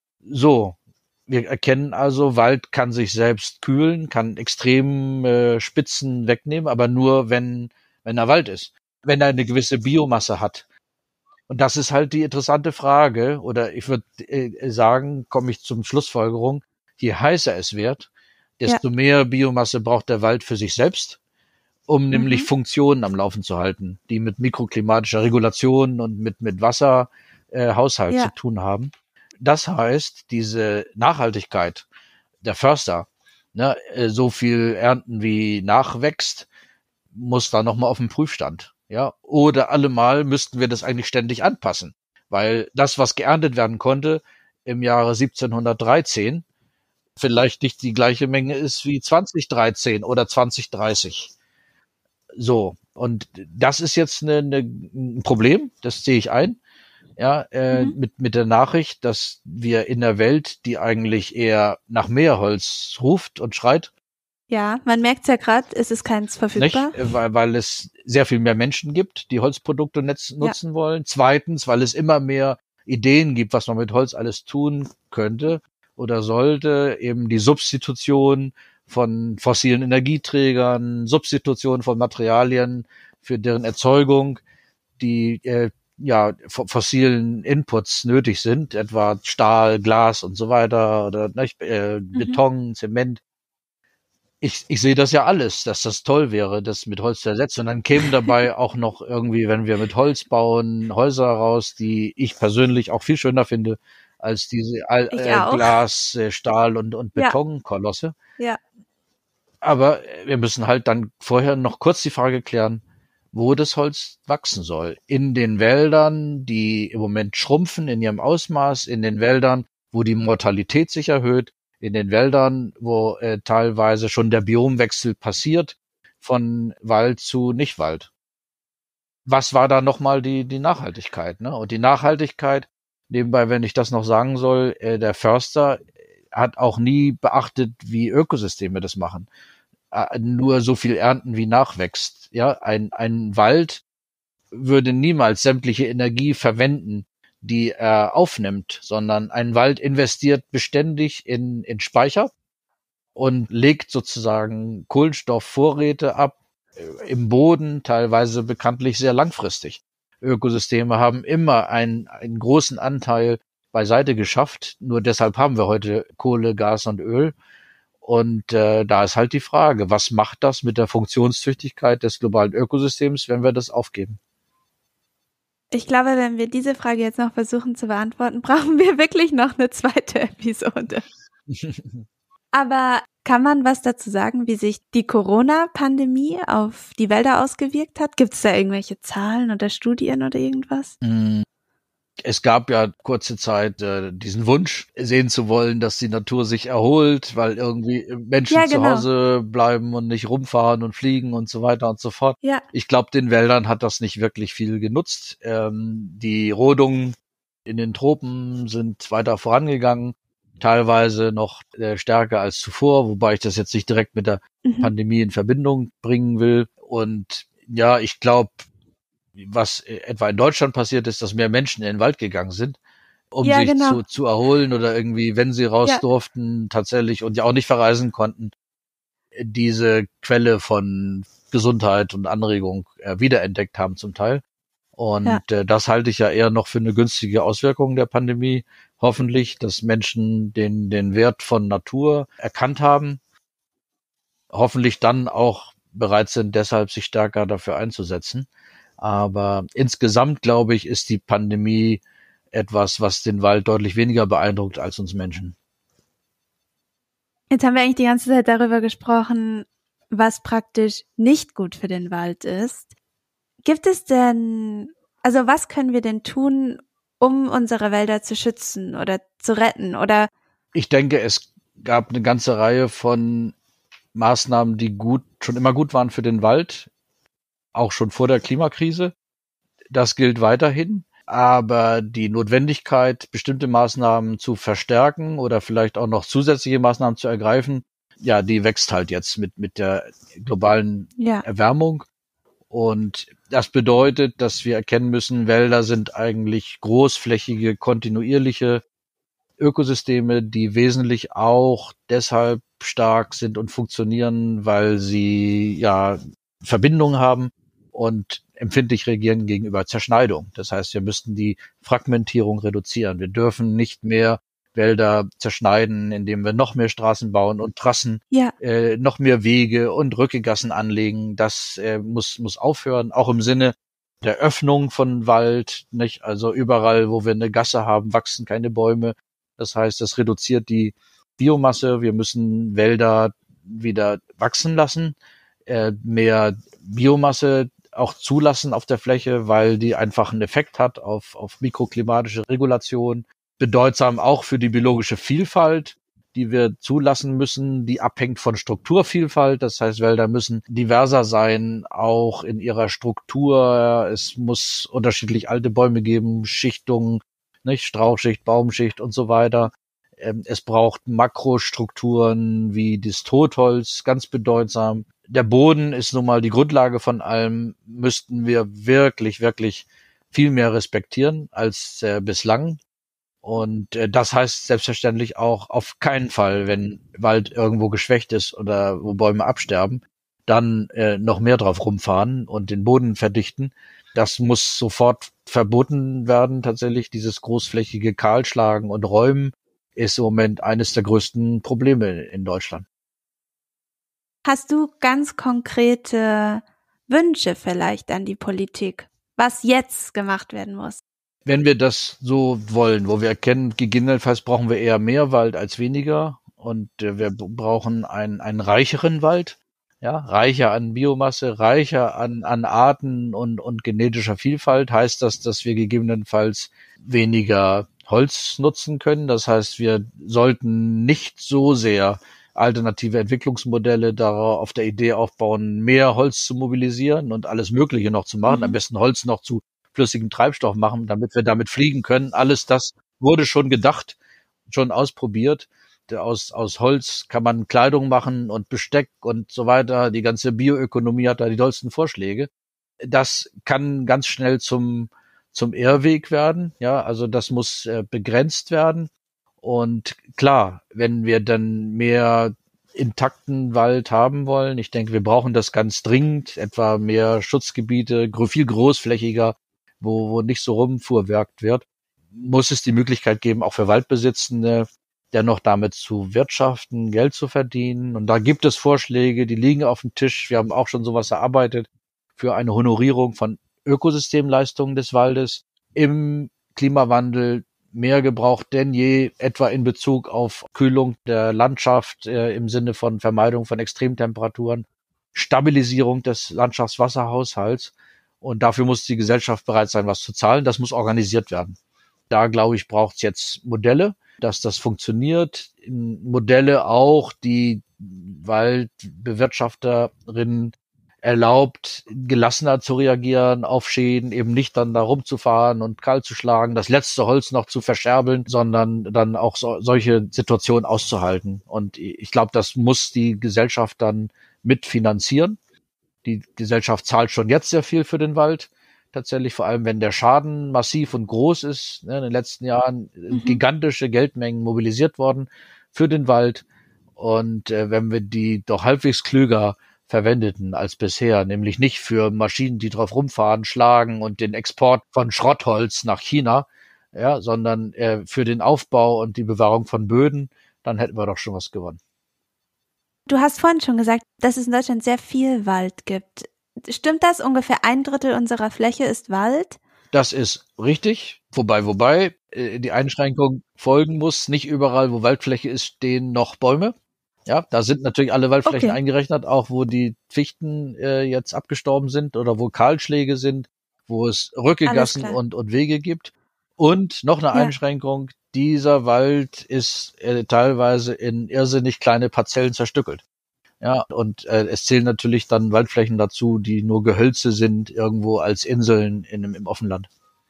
So, wir erkennen also, Wald kann sich selbst kühlen, kann extrem Spitzen wegnehmen, aber nur, wenn er Wald ist, wenn er eine gewisse Biomasse hat. Und das ist halt die interessante Frage, oder ich würde sagen, komme ich zum Schlussfolgerung, je heißer es wird, desto mehr Biomasse braucht der Wald für sich selbst, um nämlich Funktionen am Laufen zu halten, die mit mikroklimatischer Regulation und mit Wasser Haushalt zu tun haben. Das heißt, diese Nachhaltigkeit der Förster, ne, so viel ernten wie nachwächst, muss da nochmal auf den Prüfstand. Ja, oder allemal müssten wir das eigentlich ständig anpassen, weil das, was geerntet werden konnte im Jahre 1713, vielleicht nicht die gleiche Menge ist wie 2013 oder 2030. So, und das ist jetzt ein Problem, das sehe ich ein. Ja, mit der Nachricht, dass wir in der Welt, die eigentlich eher nach mehr Holz ruft und schreit. Ja, man merkt's ja gerade, es ist keins verfügbar. Nicht? Weil es sehr viel mehr Menschen gibt, die Holzprodukte nutzen wollen. Zweitens, weil es immer mehr Ideen gibt, was man mit Holz alles tun könnte oder sollte. Eben die Substitution von fossilen Energieträgern, Substitution von Materialien für deren Erzeugung, die fossilen Inputs nötig sind, etwa Stahl, Glas und so weiter oder Beton, Zement. Ich sehe das ja alles, dass das toll wäre, das mit Holz zu ersetzen. Und dann kämen dabei auch noch irgendwie, wenn wir mit Holz bauen, Häuser raus, die ich persönlich auch viel schöner finde als diese Glas, Stahl und Betonkolosse. Ja. Aber wir müssen halt dann vorher noch kurz die Frage klären, wo das Holz wachsen soll. In den Wäldern, die im Moment schrumpfen in ihrem Ausmaß, in den Wäldern, wo die Mortalität sich erhöht, in den Wäldern, wo teilweise schon der Biomwechsel passiert, von Wald zu Nichtwald. Was war da nochmal die Nachhaltigkeit? Ne? Und die Nachhaltigkeit, nebenbei, wenn ich das noch sagen soll, der Förster hat auch nie beachtet, wie Ökosysteme das machen. Nur so viel ernten, wie nachwächst. Ja, ein Wald würde niemals sämtliche Energie verwenden, die er aufnimmt, sondern ein Wald investiert beständig in Speicher und legt sozusagen Kohlenstoffvorräte ab im Boden, teilweise bekanntlich sehr langfristig. Ökosysteme haben immer einen großen Anteil beiseite geschafft. Nur deshalb haben wir heute Kohle, Gas und Öl. Und da ist halt die Frage, was macht das mit der Funktionstüchtigkeit des globalen Ökosystems, wenn wir das aufgeben? Ich glaube, wenn wir diese Frage jetzt noch versuchen zu beantworten, brauchen wir wirklich noch eine zweite Episode. Aber Kann man was dazu sagen, wie sich die Corona-Pandemie auf die Wälder ausgewirkt hat? Gibt es da irgendwelche Zahlen oder Studien oder irgendwas? Es gab ja kurze Zeit diesen Wunsch, sehen zu wollen, dass die Natur sich erholt, weil irgendwie Menschen zu Hause bleiben und nicht rumfahren und fliegen und so weiter und so fort. Ja. Ich glaube, den Wäldern hat das nicht wirklich viel genutzt. Die Rodungen in den Tropen sind weiter vorangegangen, teilweise noch stärker als zuvor, wobei ich das jetzt nicht direkt mit der Pandemie in Verbindung bringen will. Und ja, ich glaube, was etwa in Deutschland passiert ist, dass mehr Menschen in den Wald gegangen sind, um sich zu erholen oder irgendwie, wenn sie raus durften, tatsächlich und ja auch nicht verreisen konnten, diese Quelle von Gesundheit und Anregung wiederentdeckt haben zum Teil. Und das halte ich ja eher noch für eine günstige Auswirkung der Pandemie. Hoffentlich, dass Menschen den Wert von Natur erkannt haben. Hoffentlich dann auch bereit sind, deshalb sich stärker dafür einzusetzen. Aber insgesamt, glaube ich, ist die Pandemie etwas, was den Wald deutlich weniger beeindruckt als uns Menschen. Jetzt haben wir eigentlich die ganze Zeit darüber gesprochen, was praktisch nicht gut für den Wald ist. Gibt es denn, also was können wir denn tun, um unsere Wälder zu schützen oder zu retten? Oder ich denke, es gab eine ganze Reihe von Maßnahmen, die schon immer gut waren für den Wald, auch schon vor der Klimakrise. Das gilt weiterhin. Aber die Notwendigkeit, bestimmte Maßnahmen zu verstärken oder vielleicht auch noch zusätzliche Maßnahmen zu ergreifen, ja, die wächst halt jetzt mit der globalen Erwärmung. Und das bedeutet, dass wir erkennen müssen, Wälder sind eigentlich großflächige, kontinuierliche Ökosysteme, die wesentlich auch deshalb stark sind und funktionieren, weil sie ja Verbindungen haben und empfindlich reagieren gegenüber Zerschneidung. Das heißt, wir müssten die Fragmentierung reduzieren. Wir dürfen nicht mehr Wälder zerschneiden, indem wir noch mehr Straßen bauen und Trassen, noch mehr Wege und Rückegassen anlegen. Das muss aufhören, auch im Sinne der Öffnung von Wald, nicht? Also überall, wo wir eine Gasse haben, wachsen keine Bäume. Das heißt, das reduziert die Biomasse. Wir müssen Wälder wieder wachsen lassen, mehr Biomasse auch zulassen auf der Fläche, weil die einfach einen Effekt hat auf mikroklimatische Regulation. Bedeutsam auch für die biologische Vielfalt, die wir zulassen müssen, die abhängt von Strukturvielfalt. Das heißt, Wälder müssen diverser sein, auch in ihrer Struktur. Es muss unterschiedlich alte Bäume geben, Schichtungen, nicht? Strauchschicht, Baumschicht und so weiter. Es braucht Makrostrukturen wie das Totholz, ganz bedeutsam. Der Boden ist nun mal die Grundlage von allem, müssten wir wirklich, wirklich viel mehr respektieren als bislang. Und das heißt selbstverständlich auch auf keinen Fall, wenn Wald irgendwo geschwächt ist oder wo Bäume absterben, dann noch mehr drauf rumfahren und den Boden verdichten. Das muss sofort verboten werden. Tatsächlich dieses großflächige Kahlschlagen und Räumen ist im Moment eines der größten Probleme in Deutschland. Hast du ganz konkrete Wünsche vielleicht an die Politik, was jetzt gemacht werden muss? Wenn wir das so wollen, wo wir erkennen, gegebenenfalls brauchen wir eher mehr Wald als weniger und wir brauchen einen reicheren Wald, ja, reicher an Biomasse, reicher an Arten und genetischer Vielfalt, heißt das, dass wir gegebenenfalls weniger Holz nutzen können. Das heißt, wir sollten nicht so sehr alternative Entwicklungsmodelle darauf auf der Idee aufbauen, mehr Holz zu mobilisieren und alles Mögliche noch zu machen, am besten Holz noch zu flüssigem Treibstoff machen, damit wir damit fliegen können. Alles das wurde schon gedacht, schon ausprobiert. Aus Holz kann man Kleidung machen und Besteck und so weiter. Die ganze Bioökonomie hat da die tollsten Vorschläge. Das kann ganz schnell zum Irrweg werden. Ja, also das muss begrenzt werden. Und klar, wenn wir dann mehr intakten Wald haben wollen, ich denke, wir brauchen das ganz dringend, etwa mehr Schutzgebiete, viel großflächiger, wo nicht so rumfuhrwerkt wird, muss es die Möglichkeit geben, auch für Waldbesitzende dennoch damit zu wirtschaften, Geld zu verdienen. Und da gibt es Vorschläge, die liegen auf dem Tisch. Wir haben auch schon sowas erarbeitet für eine Honorierung von Ökosystemleistungen des Waldes. Im Klimawandel mehr gebraucht denn je, etwa in Bezug auf Kühlung der Landschaft im Sinne von Vermeidung von Extremtemperaturen, Stabilisierung des Landschaftswasserhaushalts. Und dafür muss die Gesellschaft bereit sein, was zu zahlen. Das muss organisiert werden. Da, glaube ich, braucht es jetzt Modelle, dass das funktioniert. Modelle auch, die Waldbewirtschafterinnen erlaubt, gelassener zu reagieren auf Schäden, eben nicht dann da rumzufahren und kalt zu schlagen, das letzte Holz noch zu verscherbeln, sondern dann auch solche Situationen auszuhalten. Und ich glaube, das muss die Gesellschaft dann mitfinanzieren. Die Gesellschaft zahlt schon jetzt sehr viel für den Wald. Tatsächlich, vor allem wenn der Schaden massiv und groß ist. In den letzten Jahren gigantische Geldmengen mobilisiert worden für den Wald. Und wenn wir die doch halbwegs klüger verwendeten als bisher, nämlich nicht für Maschinen, die drauf rumfahren, schlagen und den Export von Schrottholz nach China, ja, sondern für den Aufbau und die Bewahrung von Böden, dann hätten wir doch schon was gewonnen. Du hast vorhin schon gesagt, dass es in Deutschland sehr viel Wald gibt. Stimmt das? Ungefähr 1/3 unserer Fläche ist Wald? Das ist richtig, wobei die Einschränkung folgen muss. Nicht überall, wo Waldfläche ist, stehen noch Bäume. Ja, da sind natürlich alle Waldflächen eingerechnet, auch wo die Fichten jetzt abgestorben sind oder wo Kahlschläge sind, wo es Rückegassen und Wege gibt. Und noch eine Einschränkung, dieser Wald ist teilweise in irrsinnig kleine Parzellen zerstückelt. Ja, und es zählen natürlich dann Waldflächen dazu, die nur Gehölze sind, irgendwo als Inseln im Offenland.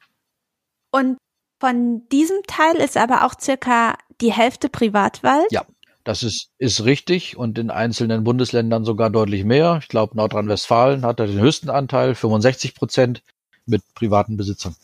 Und von diesem Teil ist aber auch circa die Hälfte Privatwald? Ja. Das ist richtig und in einzelnen Bundesländern sogar deutlich mehr. Ich glaube, Nordrhein-Westfalen hat da den höchsten Anteil, 65% mit privaten Besitzern.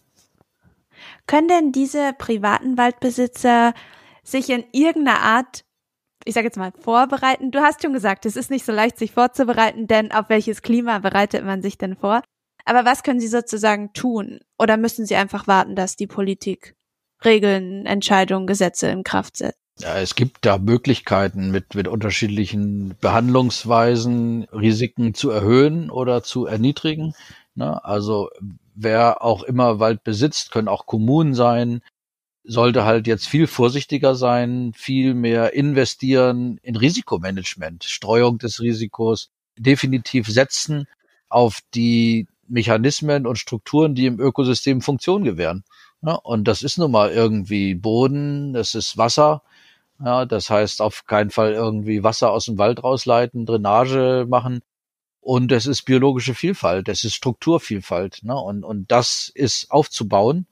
Können denn diese privaten Waldbesitzer sich in irgendeiner Art, ich sage jetzt mal, vorbereiten? Du hast schon gesagt, es ist nicht so leicht, sich vorzubereiten, denn auf welches Klima bereitet man sich denn vor? Aber was können sie sozusagen tun? Oder müssen sie einfach warten, dass die Politik Regeln, Entscheidungen, Gesetze in Kraft setzt? Ja, es gibt da Möglichkeiten mit unterschiedlichen Behandlungsweisen, Risiken zu erhöhen oder zu erniedrigen. Also wer auch immer Wald besitzt, können auch Kommunen sein, sollte halt jetzt viel vorsichtiger sein, viel mehr investieren in Risikomanagement, Streuung des Risikos, definitiv setzen auf die Mechanismen und Strukturen, die im Ökosystem Funktion gewähren. Ja, und das ist nun mal irgendwie Boden, das ist Wasser. Ja, das heißt auf keinen Fall irgendwie Wasser aus dem Wald rausleiten, Drainage machen. Und es ist biologische Vielfalt, es ist Strukturvielfalt. Ne? Und das ist aufzubauen.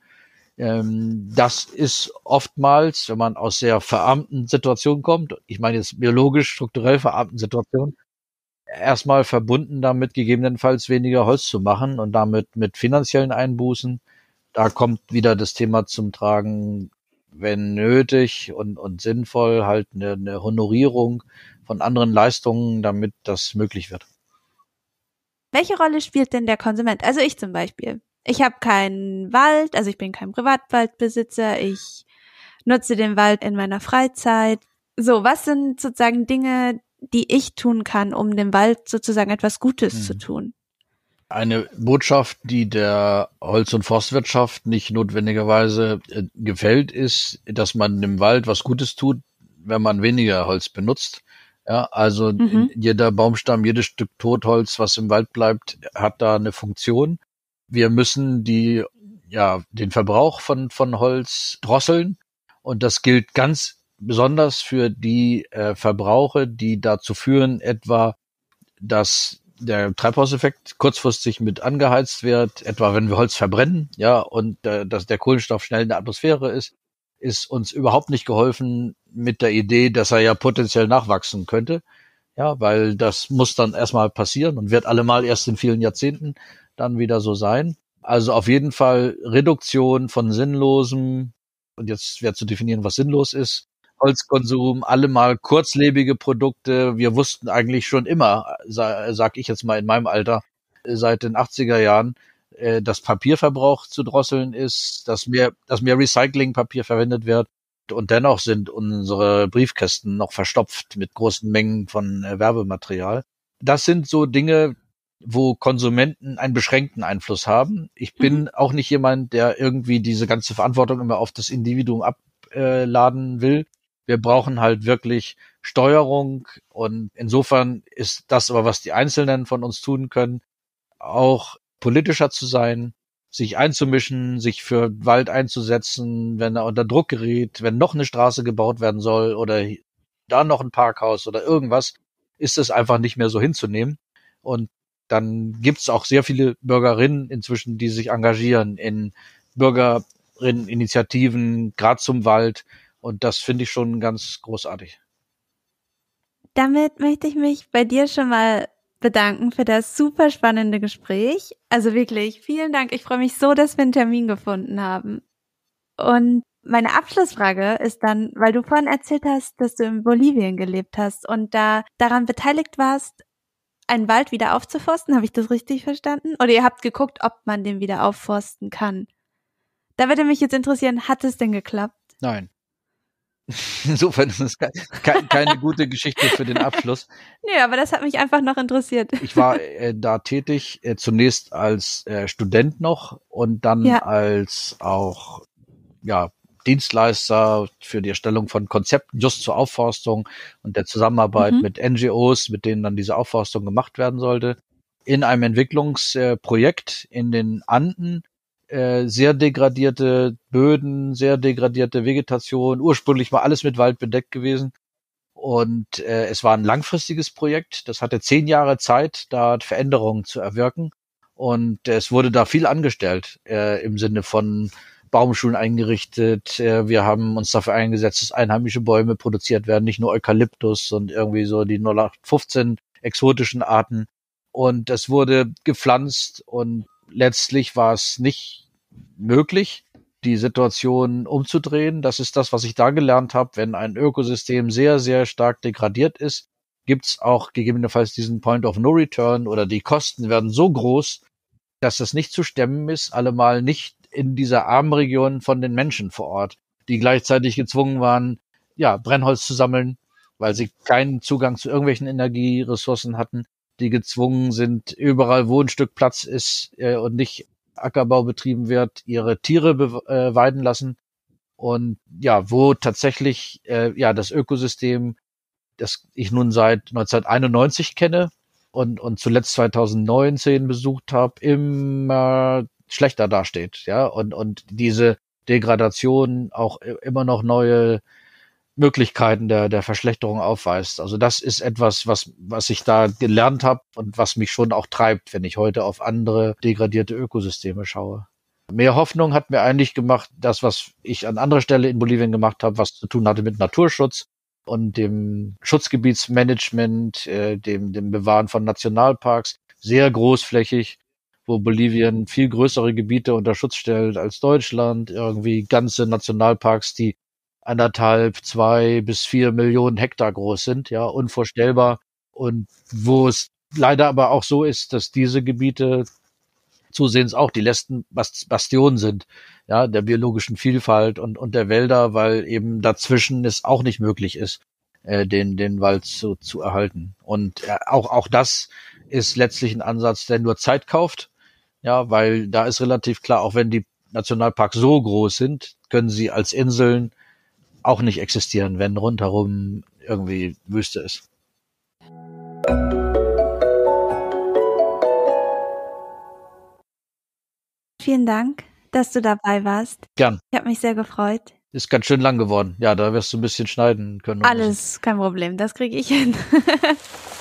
Das ist oftmals, wenn man aus sehr verarmten Situationen kommt, ich meine jetzt biologisch, strukturell verarmten Situationen, erstmal verbunden damit, gegebenenfalls weniger Holz zu machen und damit mit finanziellen Einbußen. Da kommt wieder das Thema zum Tragen, wenn nötig und sinnvoll, halt eine Honorierung von anderen Leistungen, damit das möglich wird. Welche Rolle spielt denn der Konsument? Also ich zum Beispiel. Ich habe keinen Wald, also ich bin kein Privatwaldbesitzer, ich nutze den Wald in meiner Freizeit. So, was sind sozusagen Dinge, die ich tun kann, um dem Wald sozusagen etwas Gutes zu tun? Eine Botschaft, die der Holz- und Forstwirtschaft nicht notwendigerweise gefällt, ist, dass man dem Wald was Gutes tut, wenn man weniger Holz benutzt. Ja, also jeder Baumstamm, jedes Stück Totholz, was im Wald bleibt, hat da eine Funktion. Wir müssen den Verbrauch von Holz drosseln. Und das gilt ganz besonders für die Verbrauche, die dazu führen, etwa, dass der Treibhauseffekt kurzfristig mit angeheizt wird, etwa wenn wir Holz verbrennen, ja, und dass der Kohlenstoff schnell in der Atmosphäre ist uns überhaupt nicht geholfen mit der Idee, dass er ja potenziell nachwachsen könnte, ja, weil das muss dann erstmal passieren und wird allemal erst in vielen Jahrzehnten dann wieder so sein. Also auf jeden Fall Reduktion von sinnlosem, und jetzt schwer zu definieren, was sinnlos ist, Holzkonsum, allemal kurzlebige Produkte. Wir wussten eigentlich schon immer, sag ich jetzt mal in meinem Alter, seit den 80er Jahren, dass Papierverbrauch zu drosseln ist, dass mehr Recyclingpapier verwendet wird. Und dennoch sind unsere Briefkästen noch verstopft mit großen Mengen von Werbematerial. Das sind so Dinge, wo Konsumenten einen beschränkten Einfluss haben. Ich bin auch nicht jemand, der irgendwie diese ganze Verantwortung immer auf das Individuum abladen will. Wir brauchen halt wirklich Steuerung, und insofern ist das aber, was die Einzelnen von uns tun können, auch politischer zu sein, sich einzumischen, sich für Wald einzusetzen, wenn er unter Druck gerät, wenn noch eine Straße gebaut werden soll oder da noch ein Parkhaus oder irgendwas, ist es einfach nicht mehr so hinzunehmen. Und dann gibt's auch sehr viele Bürgerinnen inzwischen, die sich engagieren in Bürgerinneninitiativen, gerade zum Wald. Und das finde ich schon ganz großartig. Damit möchte ich mich bei dir schon mal bedanken für das super spannende Gespräch. Also wirklich, vielen Dank. Ich freue mich so, dass wir einen Termin gefunden haben. Und meine Abschlussfrage ist dann, weil du vorhin erzählt hast, dass du in Bolivien gelebt hast und da daran beteiligt warst, einen Wald wieder aufzuforsten. Habe ich das richtig verstanden? Oder ihr habt geguckt, ob man den wieder aufforsten kann. Da würde mich jetzt interessieren, hat es denn geklappt? Nein. Insofern ist es keine gute Geschichte für den Abschluss. Nee, aber das hat mich einfach noch interessiert. Ich war da tätig, zunächst als Student noch und dann als auch Dienstleister für die Erstellung von Konzepten just zur Aufforstung und der Zusammenarbeit mit NGOs, mit denen dann diese Aufforstung gemacht werden sollte. In einem Entwicklungsprojekt in den Anden, sehr degradierte Böden, sehr degradierte Vegetation, ursprünglich war alles mit Wald bedeckt gewesen. Und es war ein langfristiges Projekt, das hatte 10 Jahre Zeit, da Veränderungen zu erwirken. Und es wurde da viel angestellt, im Sinne von Baumschulen eingerichtet. Wir haben uns dafür eingesetzt, dass einheimische Bäume produziert werden, nicht nur Eukalyptus und irgendwie so die 0815 exotischen Arten. Und es wurde gepflanzt und letztlich war es nicht möglich, die Situation umzudrehen. Das ist das, was ich da gelernt habe. Wenn ein Ökosystem sehr, sehr stark degradiert ist, gibt's auch gegebenenfalls diesen Point of No Return oder die Kosten werden so groß, dass das nicht zu stemmen ist, allemal nicht in dieser armen Region von den Menschen vor Ort, die gleichzeitig gezwungen waren, Brennholz zu sammeln, weil sie keinen Zugang zu irgendwelchen Energieressourcen hatten, die gezwungen sind, überall, wo ein Stück Platz ist und nicht Ackerbau betrieben wird, ihre Tiere weiden lassen und wo tatsächlich das Ökosystem, das ich nun seit 1991 kenne und zuletzt 2019 besucht habe, immer schlechter dasteht, und diese Degradation auch immer noch neue Möglichkeiten der Verschlechterung aufweist. Also das ist etwas, was ich da gelernt habe und was mich schon auch treibt, wenn ich heute auf andere degradierte Ökosysteme schaue. Mehr Hoffnung hat mir eigentlich gemacht, das, was ich an anderer Stelle in Bolivien gemacht habe, was zu tun hatte mit Naturschutz und dem Schutzgebietsmanagement, dem Bewahren von Nationalparks, sehr großflächig, wo Bolivien viel größere Gebiete unter Schutz stellt als Deutschland, irgendwie ganze Nationalparks, die 1,5, 2 bis 4 Millionen Hektar groß sind, unvorstellbar. Und wo es leider aber auch so ist, dass diese Gebiete zusehends auch die letzten Bastionen sind, der biologischen Vielfalt und der Wälder, weil eben dazwischen es auch nicht möglich ist, den Wald zu erhalten. Und auch das ist letztlich ein Ansatz, der nur Zeit kauft, weil da ist relativ klar, auch wenn die Nationalparks so groß sind, können sie als Inseln auch nicht existieren, wenn rundherum irgendwie Wüste ist. Vielen Dank, dass du dabei warst. Gern. Ich habe mich sehr gefreut. Ist ganz schön lang geworden. Ja, da wirst du ein bisschen schneiden können. Alles kein Problem, das kriege ich hin.